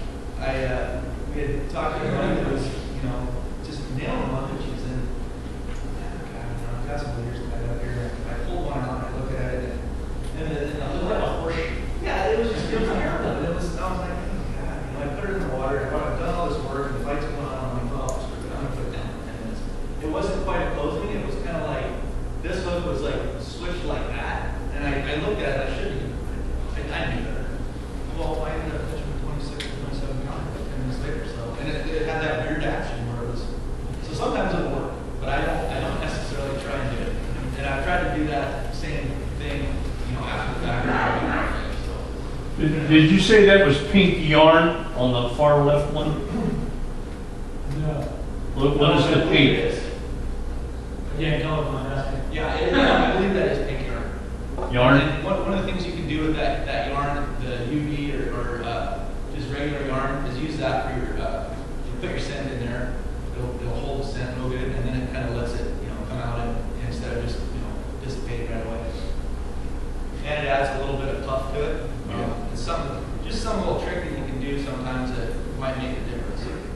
had talked to everybody that was, just nailing them on Gucci's. And I've got some leaders tied up here. I pulled one out and I looked at it. And it was like a horseshoe. Yeah, it was terrible. And I was like, oh God, I put it in the water. I've done all this work and the fight's going on. I'm like, well, screw it. I'm going to put it down for 10 minutes. It wasn't quite opposing. It was kind of like, this hook was like switched like that. And I looked at it, I shouldn't have. I knew better. Well, I ended up pitching with 26 or 27 pounds 10 minutes later. So, and it had that weird action where it was, so sometimes it'll work, but I don't necessarily do that same thing, you know, after the fact. So, Did you say that was pink yarn on the far left one? No. What is the pink? Yeah, color contrasting. Yeah, I believe that is pink yarn. Yarn? And one of the things you can do with that yarn, the UV or just regular yarn, is use that for your, you put your scent in there, it'll hold the scent real good, and then it kind of lets it, you know, come out and instead of just, you know, dissipating right away. And it adds a little bit of puff to it. It's just some little trick that you can do sometimes that might make a difference.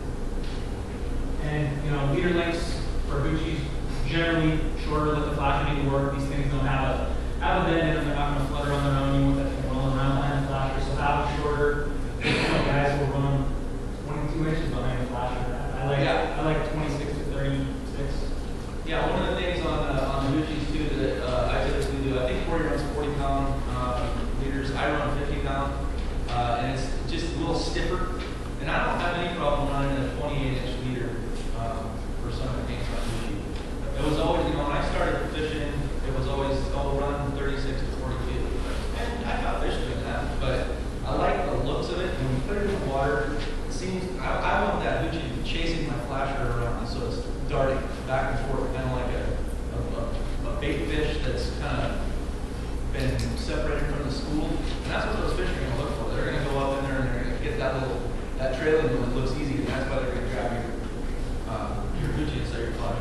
And, you know, leader lengths for Gucci's generally shorter than the flasher need to work. These things don't have a bend in them. They're not going to flutter on their own. You want that thing rolling around behind the flasher. So have them shorter. You know, guys will run 22 inches behind the flasher. I like 26 to 36. Yeah, one of the things on the Gucci's too that I typically do, I think Cory runs 40-pound leaders. I run 50-pound, and it's just a little stiffer. And I don't have any problem running a 28-inch leader for some of the things on Gucci. It was always, you know, when I started fishing, it was always, oh, run 36 to 42. And I got fish doing that, but I like the looks of it. When you put it in the water, it seems, I want that Gucci chasing my flasher around, so it's darting back and forth, kind of like a bait fish that's kind of been separated from the school. And that's what those fish are going to look for. They're going to go up in there and they're going to get that trailing one that looks easy, and that's why they're going to grab your Gucci instead of your flasher.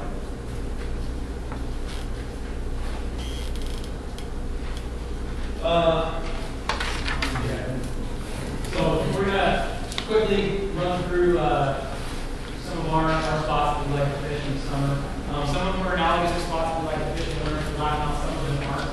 So we're gonna quickly run through some of our spots that we like to fish in the summer. Some of them are analogous to spots we like to fish in the winter. Some of them aren't.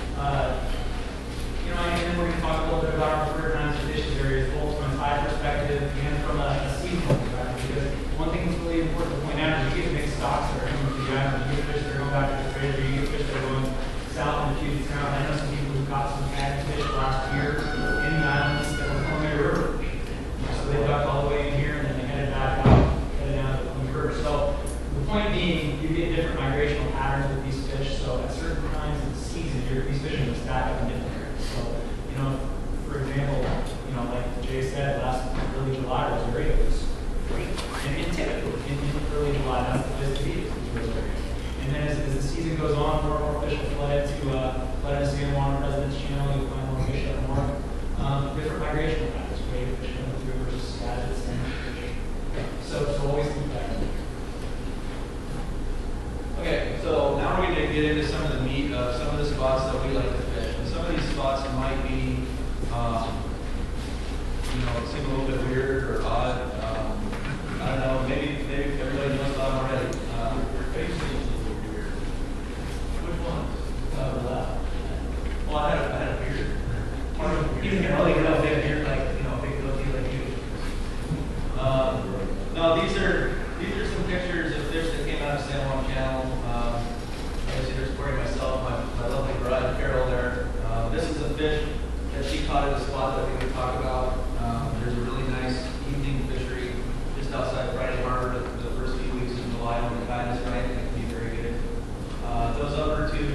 You know, and then we're gonna talk a little bit about our preferred kinds of fishing areas, both from a tide perspective and from a seasonal perspective. Because one thing that's really important to point out is you get big stocks that are coming to the island. You get fish that are going back to the treasure. You get fish that are going south in the Puget Sound. I know some people who caught some cat fish last year in the islands that were Columbia River. So they ducked all the way in here and then they headed back out, headed down to the Columbia River. So the point being, you get different migrational patterns with these fish. So at certain times in the season, these fish are going to stack up in different areas. So, you know, for example, you know, like Jay said, last early July was great. It was great. And typically in early July, that's the best to be. And then as the season goes on, more and more fish will flood into San Juan Residence Channel. You'll find more fish up more. Different migrational patterns, great fish coming through versus scallops and fish. So always keep that in mind. Okay, so now we're going to get into some of the meat of some of the spots that we like to fish. And some of these spots might be, you know, seem a little bit weird or odd. I don't know, maybe everybody knows about them already. Which one? Well, I had a beard. You can really get a big beard, like, you know, a big goatee like you. No, these are some pictures of fish that came out of San Juan Channel. Obviously, there's Cory and myself, my lovely bride, Carol there. This is a fish that she caught at a spot that we can talk about. There's a really nice evening fishery just outside Friday Harbor the first few weeks of July when the tide is right, and it can be very good. Those other two,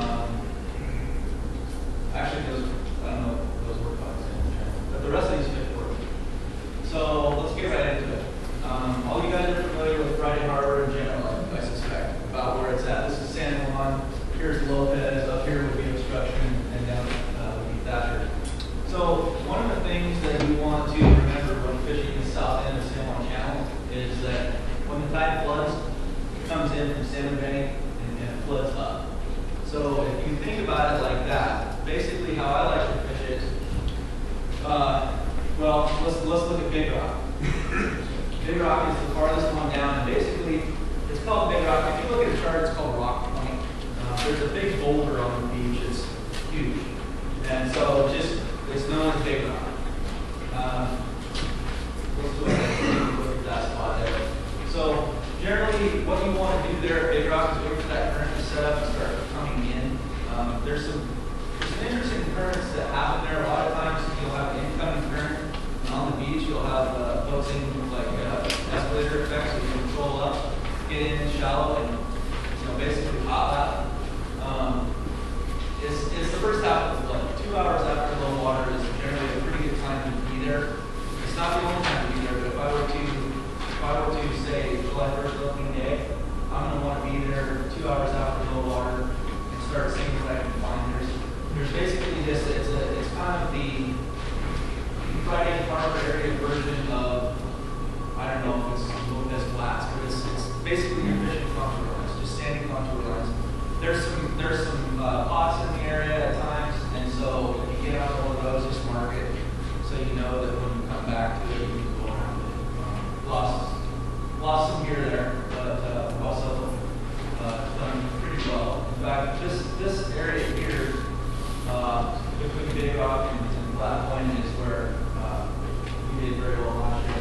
actually those, I don't know if those work on the San Juan Channel, but the rest of these fish work. So let's get right into it. All you guys are familiar with Friday Harbor in general, I suspect, about where it's at. This is San Juan. Here's Lopez. Up here would be Obstruction, and down would be Thatcher. So one of the things that you want to remember when fishing the south end of San Juan Channel is that when the tide floods, it comes in from Salmon Bank and floods up. So if you think about it like that, basically how I like to fish it, well, let's look at Big Rock. Big Rock is the farthest one down, and basically, it's called Big Rock. If you look at a chart, it's called Rock Point. There's a big boulder on the beach. It's huge. And so it's known as Big Rock. Let's look at that spot there. So generally, what you want to do there at Big Rock is wait for that current to set up and start coming in. There's some interesting currents that happen there. A lot of times, you'll have an incoming current. On the beach, you'll have floating like escalator effects, so you can control up, get in shallow, and basically pop out. low water and start seeing what I can find. There's basically this, it's kind of the Friday Harbor area version of, I don't know if it's Boathouse flats, but it's basically your fishing contour lines, just sandy contour lines. There's some pots in the area at times, and so if you get on one of those, just mark it so you know that when you come back to it, you can go around it. Lost some gear there, but also done pretty well. In fact, this area here, between Big Rock and Flat Point, is where we did very well last year.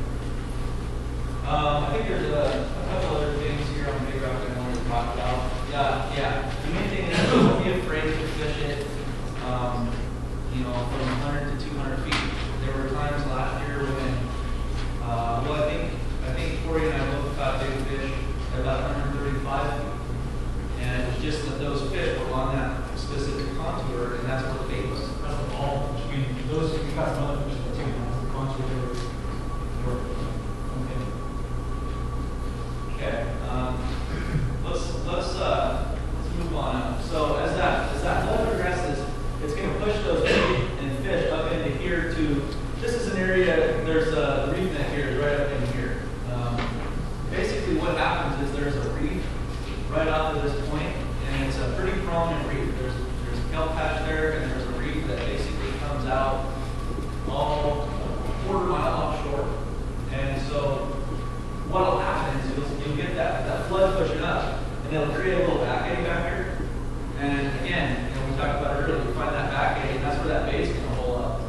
I think there's a couple other things here on Big Rock I wanted to talk about. Yeah. The main thing is don't be afraid to fish it, from 100 to 200 feet. There were times last year when, I think Cory and I both caught big fish at about 135 feet. And it was just that those fish were on that specific contour, and that's where the bait was. That's the ball. I mean, those, we got some other fish too, the contour they were, Okay. Let's move on up. So as that flow progresses, it's going to push those bait and fish up into here to. This is an area. There's the reef net here is right up in here. Basically, what happens is there's a reef right off of this point, and it's a pretty prominent reef. There's a kelp patch there, and there's a reef that basically comes out all a quarter mile offshore. And so what'll happen is you'll get that flood pushing up, and it'll create a little back eddy back here. And again, we talked about it earlier, you find that back eddy, and that's where that bait's going to hole up.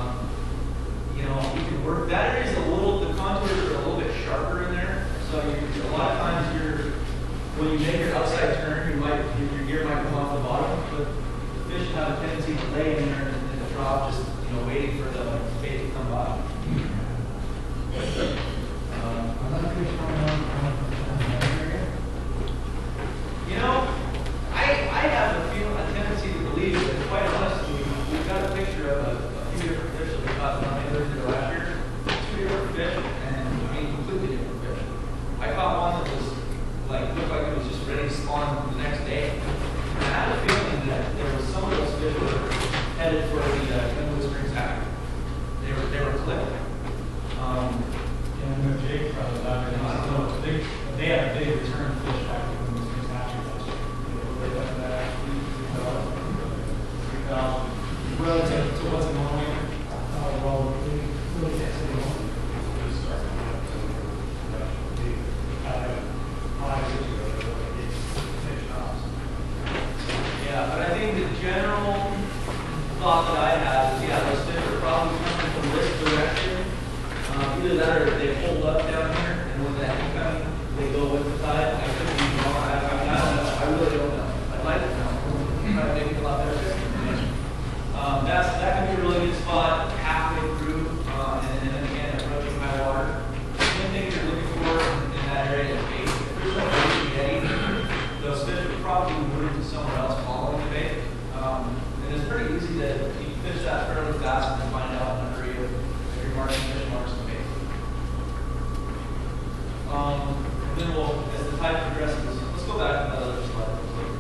You can work, that area's the contours are a little bit sharper in there, so a lot of times when you make your outside turn, your gear might come off the bottom, but the fish have a tendency to lay in there in the trough, just waiting for the bait to come by. I have a tendency to believe that, quite honestly, we've got a picture of a few different fish that we caught on the other last year. 2 different fish, and completely different fish. I caught one that was looked like it was just ready to spawn the next day. And I had a feeling that there was some of those fish that were headed for the Glenwood Springs hatchery. They were clipped. and Jake probably about it. So they had a big return fish back when this was hatchery last year. They got that 3,000 relative to what's in normal. Well, we really can't say no. Yeah, but I think the general thought that I have is, those fish are probably coming from this direction. Either that or they hold up down here, and when that heat coming, they go with the tide. I could be wrong. I don't know. I really don't know. I'd like to know. Try to make it a lot better. That can be a really good spot halfway through, and then again approaching high water. The main thing you're looking for in that area is bait. If there's no bait getting, those fish would probably move to somewhere else following the bait. And it's pretty easy to you can fish that fairly fast and find out in a hurry if you're marking fish marks the bait. And then as the tide progresses, let's go back to that other slide real quick.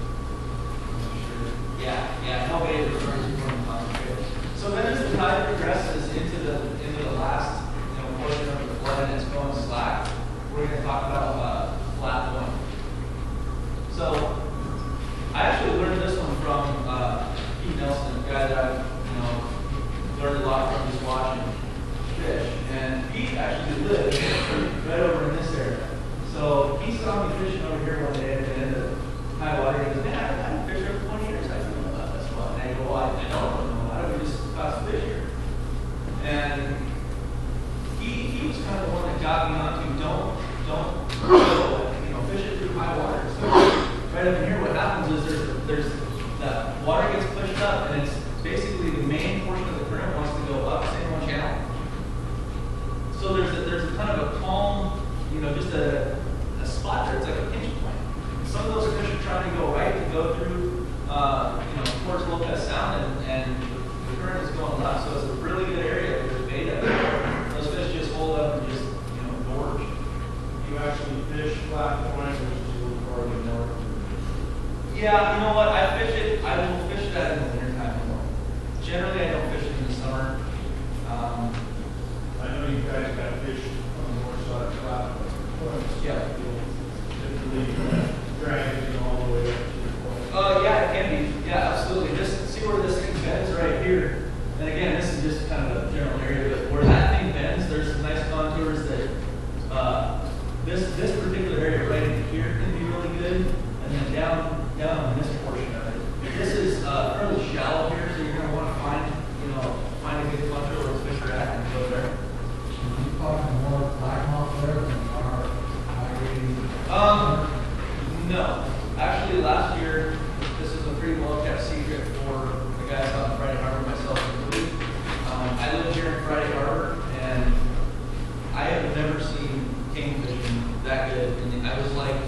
Yeah, no bait returns from the concentrate. So then as the tide progresses into the last portion of the flood and it's going slack, we're going to talk about flat point. So I actually learned this one from Pete Nelson, a guy that I've learned a lot from just watching fish. And Pete actually lived right over in this area. So he saw me fishing over here one day at the end of high water. He goes, man, I haven't fished here for 20 years. I don't know about this one. And I go, well, I don't know. Why don't we just caught some fish here? And he was kind of the one that got me onto don't fish it through high water. So right up in here, what happens is there's that water gets pushed up, and it's basically the main portion of the current wants to go up San Juan Channel. So there's a kind of a calm, just a spot there. It's like a pinch point. Some of those fish are trying to go right to go through, towards Lopez Sound, and the current is going left. So it's a really good area with beta. Those fish just hold up and just, gorge. You actually fish flat point, which is a little farther north. Yeah, you know what, I will fish that in the wintertime more. Generally, I don't fish it in the summer. I know you guys got fish on the north side of Flat. Yeah. Typically, dragging it all the way up to the point. Yeah, it can be. Yeah, absolutely. Just see where this thing bends right here. And again, this is just kind of a general area, but where that thing bends, there's some nice contours that, this particular area right in here can be really good. And then down in this portion of it. This is, fairly shallow here, so you're gonna wanna find a good contour where the fish are at and go there. You talking more blacktop there than you are migrating? No. Actually, last year, this is a pretty well kept secret for the guys out in Friday Harbor, myself included. I live here in Friday Harbor, and I have never seen king fishing that good. And it was like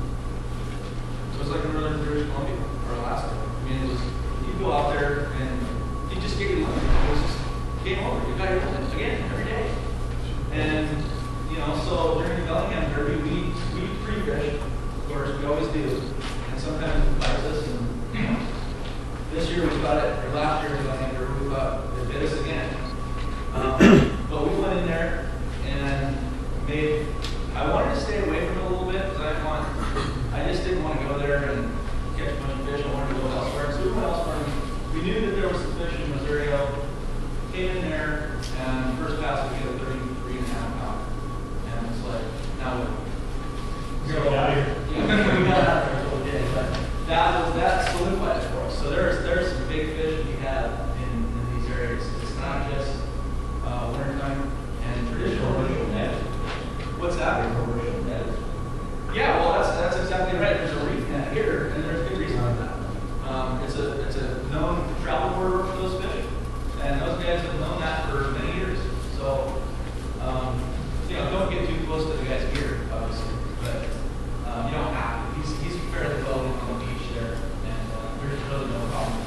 in northern British Columbia or Alaska. I mean, you go out there and you just get your limit. It was just game over. You got your limit again every day. And so during the Bellingham Derby, we pre-fish. Of course, we always do. And sometimes it bites us. And this year we got it, or last year we got it, we got it bit us again. But we went in there and I wanted to stay away from it a little bit because I just didn't want to go there and catch a bunch of fish. I wanted to go elsewhere. So we went elsewhere. We knew that there was some fish in Missouri. Came in there, and first pass we get a 33.5 pound. And it's like, now what? Get out of here. Yeah, we got out there, so we did. But that solidified it for us. So there's some big fish we have in these areas. It's not just wintertime and traditional net. What's that? Commercial net. Yeah, well, that's exactly right. There's a reef net here, and there's good reason for that. It's a known travel corridor for those fish, and those guys have known that for many years. So, don't get too close to the guy's gear, obviously, but you don't have to. He's fairly well on the beach there, and there's really no problem.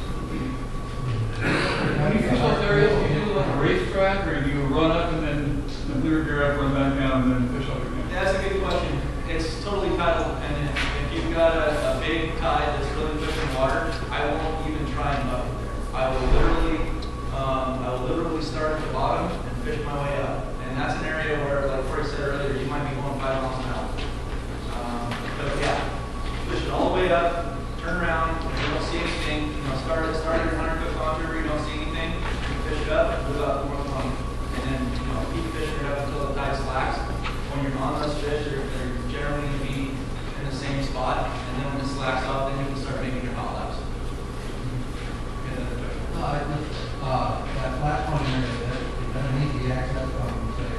When you fish those areas, do you do like a racetrack, or do you run up and then clear gear up, run back down, and then fish up again? That's a good question. It's totally tidal dependent. If you've got a big tide that's really pushing water, I won't even try and bucket there. I will literally start at the bottom and fish my way up. And that's an area where, like Cory said earlier, you might be going 5 miles an hour. But yeah, fish it all the way up, turn around, if you don't see anything, start at your 100-foot contour, you don't see anything, you fish it up, move up more than 20. And then, keep fishing it up until the tide slacks. When you're on those fish, they're generally going to be in the same spot, and then when it slacks off, then you can start making your hot laps. That platform area, that an easy access from, say,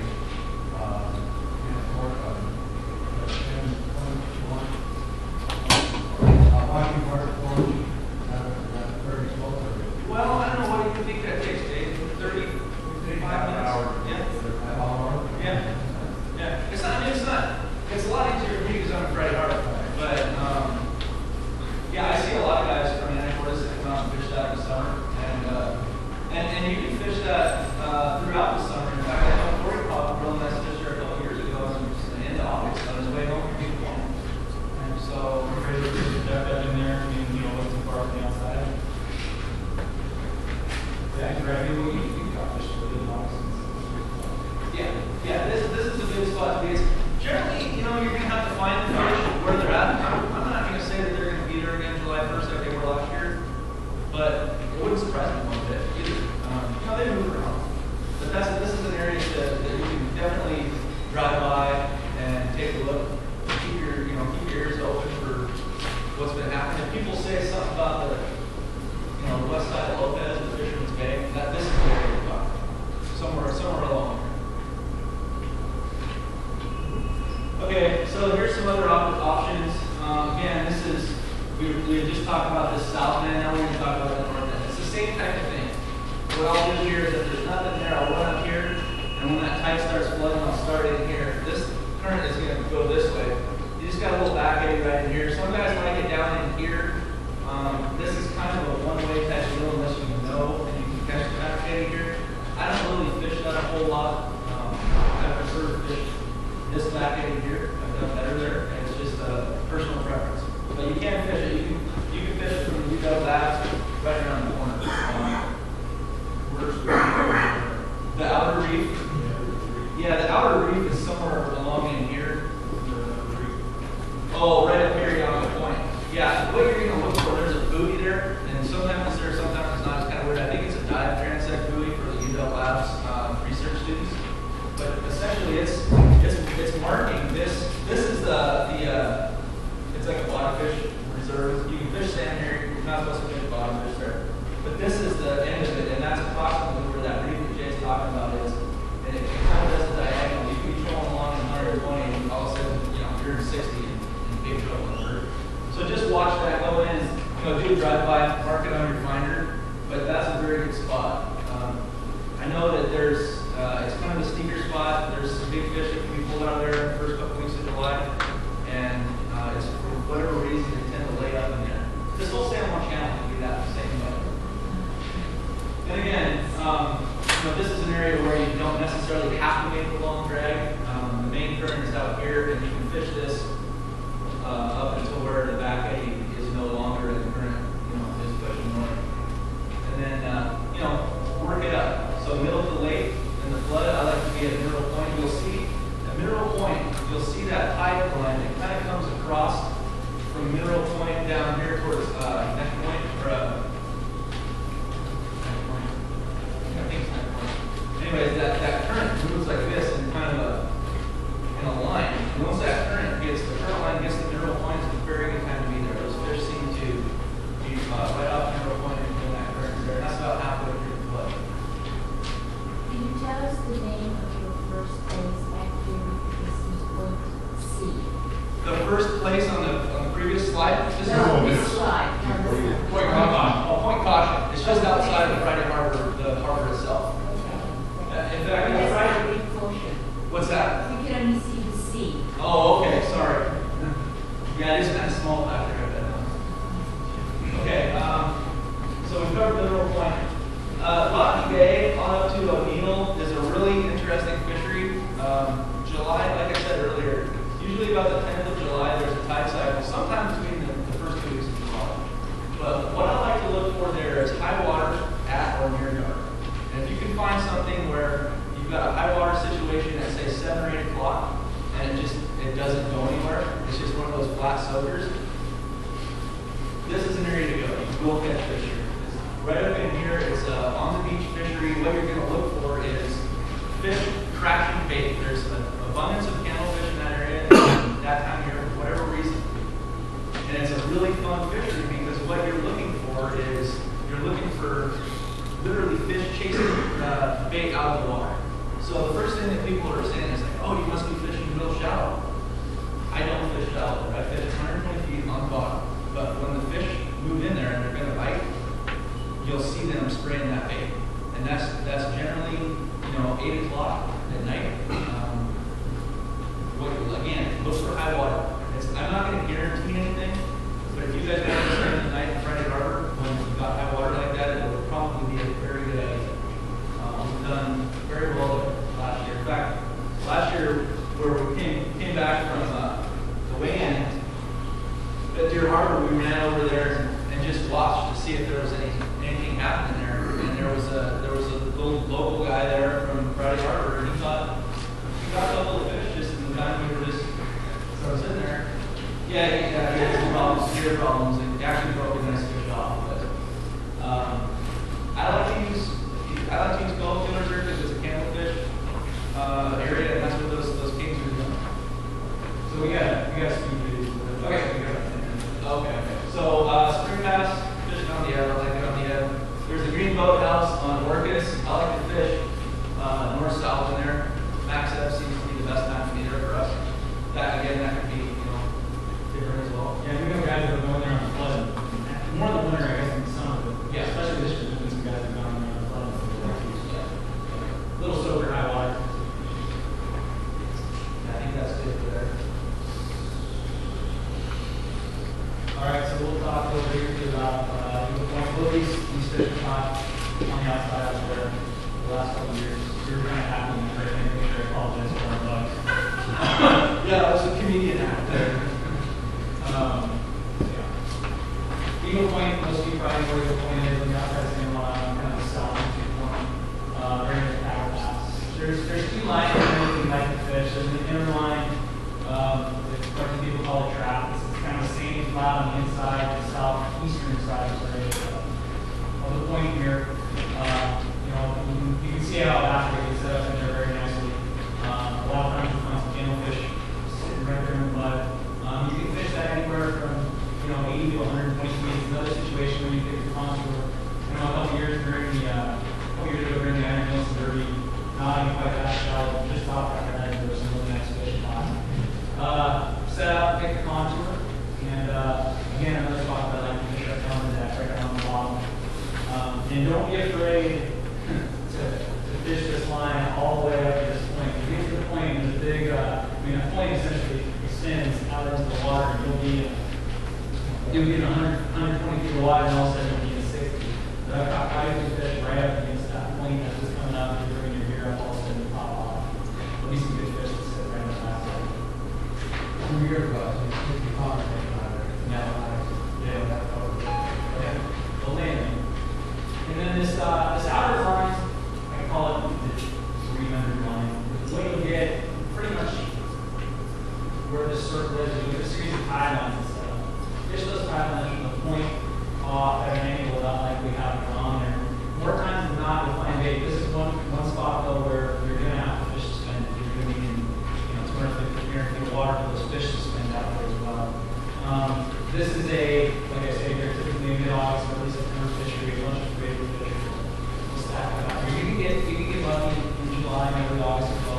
walking part of Cory, that 30 slope area. Well, I don't know, what do you think that takes, Dave? 30, 35 minutes? Yeah. That all over? Yeah. Yeah. It's a lot easier for me because I'm in Friday Harbor. But, yeah, I see a lot of guys from Anacortes that come out and fish that in the summer. And you can fish that throughout the summer. In fact, I know Cory caught drilling that fish there a couple years ago in August on his way home from Big One. And so, We're ready to put that in there, wasn't too far from the outside. Yeah, correct. You got fish for the August. yeah, this is a good spot to be. Generally, you're going to have to find the fish where they're at. I'm not going to say that they're going to be there again July 1st like they were last year, but it wouldn't surprise me one bit either. They move around. But this is an area that you can definitely drive by and take a look. Keep your ears open for what's been happening. If people say something about the west side of Lopez, the Fisherman's Bay, this is the area we're talking about. Somewhere along there. Okay, so here's some other options. Again, we had just talked about this south end, now we're going to talk about the north end. It's the same type of thing. What I'll do here is if there's nothing there, I'll run up here, and when that tide starts flooding, I'll start in here. This current is going to go this way. You just got a little back eddy right in here. Some guys like it down in here. This is kind of a one-way type deal unless you know and you can catch the back eddy here. I don't really fish that a whole lot. I prefer to fish this back eddy here. I've done better there, and it's just a personal preference. But you can fish it. You can You're not supposed to fish bottom fish there. But this is the end of it, and that's approximately where that reef that Jay's talking about is. And it kind of does the diagonal. You could be trolling along in 120, and all of a sudden, you're in 60 and big trouble in the hurt. So just watch that, go in, do a drive-by, mark it on your finder, but that's a very good spot. I know that there's, it's kind of a sneaker spot. There's some big fish that can be pulled out of there in the first couple weeks of July, and it's for whatever reason they tend to lay up in there. This whole Salmon channel can be that the same way. And again, this is an area where you don't necessarily have to make the long drag. The main current is out here, and you can fish this up until where the back eddy is no longer, and the current, is pushing north. And then, work it up. So middle of the lake and the flood, I like to be at Mineral Point. You'll see at Mineral Point, you'll see that tide line. It kind of comes across from Mineral Point down here towards Neck Point, or Neck Point. I think it's Neck Point. Anyways, that current moves like this in kind of in a line. And once that current line gets to Mineral Point, it's a very good time to be there. Those fish seem to be right off Mineral Point and when that current's there. And that's about halfway through the flood. Can you tell us the name of your first place after this is Point C? The first place on the previous slide. This No, is this slide. No, this one. Point Caution. Oh, Point Caution. It's just outside of the Friday Harbor, the harbor itself. Okay. In fact, That's Friday. not a big portion. What's that? You can only see the sea. Oh, okay. Sorry. Yeah, it is kind of small back there. But, okay. So we've covered Mineral Point. Rocky Bay on up to O'Neill is a really interesting fishery. July, like I said earlier, usually about the 10th of July, there's a tide cycle, sometime between the first 2 weeks of July. But what I like to look for there is high water at or near dark. And if you can find something where you've got a high water situation at say 7 or 8 o'clock, and it doesn't go anywhere, it's just one of those flat soakers, this is an area to go. You will catch fish here. Right up in here, it's on the beach fishery. What you're going to look for is fish crashing bait. There's an abundance of candlefish in that area that time of year for whatever reason. And it's a really fun fishery because what you're looking for is you're looking for literally fish chasing bait out of the water. So the first thing that people are saying is like, oh, you must be fishing real shallow. I don't fish shallow. I fish 120 feet on the bottom. But when the fish move in there and they're going to bite, you'll see them spraying that bait. And that's generally, 8 o'clock at night. Again, look for high water. I'm not going to guarantee anything, but if you guys want to spend the night in Friday Harbor when you've got high water like that, it will probably be a very good idea. We've done very well there last year. In fact, last year where we came back from the weigh-in at Deer Harbor, we ran over there and just watched to see if there was anything happening there. And there was a little local guy there from Friday Harbor, and he got a couple of fish just in the time we were just sitting there. Yeah, he had some problems, severe problems, and actually broke a nice fish off. But I like to use gulf killers here because it's a candlefish area, and that's what those kings are doing. So we got speed videos. Okay. Okay. So spring bass, fishing on the ebb. I like it on the ebb. There's a green boathouse on Orcas. I like to fish north-south in there. Max ebb seems to be the best time to be there for us. That could be different as well. Yeah, we know guys that are going there on the flood. More than winter, I guess, in the summer. But Yeah. especially this year, there's been some guys that have gone there on the flood. Yeah. Little soaker, high water. I think that's good for there. All right, so we'll talk a little briefly about these fish we caught on the outside out there the last couple of years. We were kind of happy and I apologize for our bugs. Yeah, it was a comedian act there. Eagle Point, most of you probably know where Eagle Point is on the outside of Salmon, kind of the Salmon point, very near Power Pass. There's two lines that you like to fish. There's an inner line, what people call a trap. It's kind of a sandy flat on the inside, the southeastern side of the point here. You can see how after it's set up in there very nicely. A lot of times you'll find some candlefish sitting right there in the mud. You can fish that anywhere from 80 to 120 feet. It's another situation good over in the Iron Hills, Derby, not even quite that shallow, just off that red, there's some really nice fish spots. Set out, pick the contour, and again, another spot that I like to fish up on the deck, right on the bottom. And don't be afraid to fish this line all the way up to this point. If you get to the point, there's a big, the point essentially extends out into the water, and you'll be in 120 feet of water, and all of a sudden you'll be in 60. But I've got quite a few fish right up against that point that's just coming up, and you're bringing your gear up, all of a sudden you pop off. There'll be some good fish that sit right on the backside. Who are your guys? If you caught it, No. Yeah. Yeah. The landing. And then this outer line, I call it the 300 line. What you'll get pretty much where this circle is, you'll get a series of tide lines and stuff. Fish those tide lines from the point off at an angle without like we have it on there. More times than not, you'll find bait. This is one spot though where you're gonna have to fish suspended. You're gonna be in 250 feet of water for those fish suspended out there as well. This is like I say, here typically in mid-August, early September fishery, a bunch of great fish. We'll stack it out. You can get lucky in July and early August as well.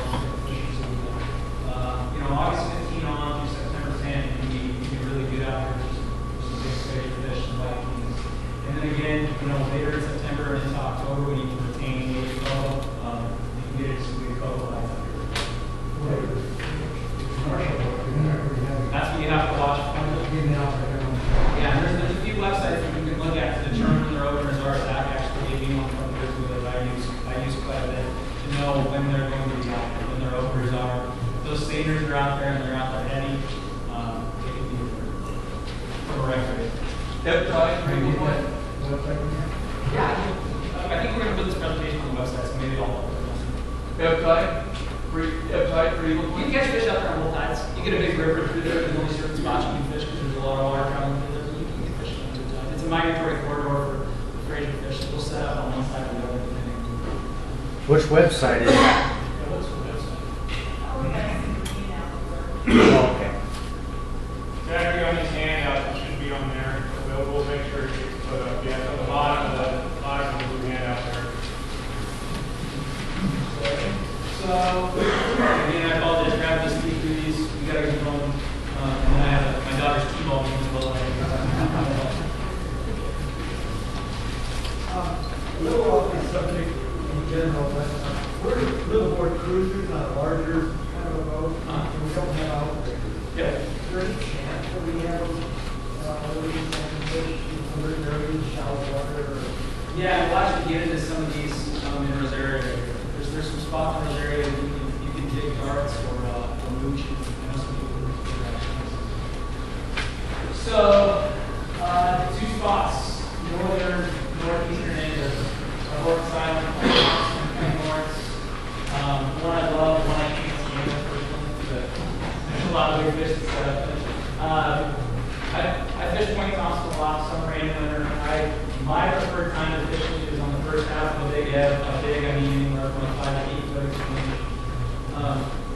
August 15 on through September 10, you can be really good out there with some big fish, fish, and Vikings. And then again, later in September and into October, when you can retain native coho, you can get it to the coho lights out here. That's what you have to watch for. Yeah, there's a few websites that you can look at to determine when their openers are. Zach actually gave me one from the that I use quite a bit to know when they're going to be out there, when their openers are. Those seiners are out there and they're out there heavy. They can be corrected. Depth tide, pretty good one. Yeah, I think we're going to put this presentation on the website, so maybe I'll. Depth tide, pretty good You one. can catch fish out there on both tides. You get a big river through there. There's only certain spots you can fish because there's a lot of water traveling through there. So you can get fish on both tides. It's a migratory corridor for Fraser fish. We'll set up on one side or the other. Which website is that? Yeah, what's the website? Oh, okay. Exactly on his handout, it should be on there. We'll make sure it gets put up. Yeah, it's on the bottom of the blue handout there. So, again, I apologize for having to speak through these. We gotta get going. And then I have my daughter's t-ball game as well. A little off the subject in general, but we're liveaboard cruisers on a larger kind of a boat, and we don't have outriggers. Yeah. Is there any chance that we have, fish in very shallow water? Or? Yeah, we'll actually get into some of these in Rosario. There's some spots in Rosario you can dig darts or mooch. I know some people do that. So, two spots, northeastern end of Warnock Island, and Lawrence. One I love, one I can't stand personally, but there's a lot of good fish to set up. I fish Point Thompson a lot, summer and winter. My preferred time to fish is on the first half of a big ebb. By big, I mean anywhere from 5 to 8 foot exchange.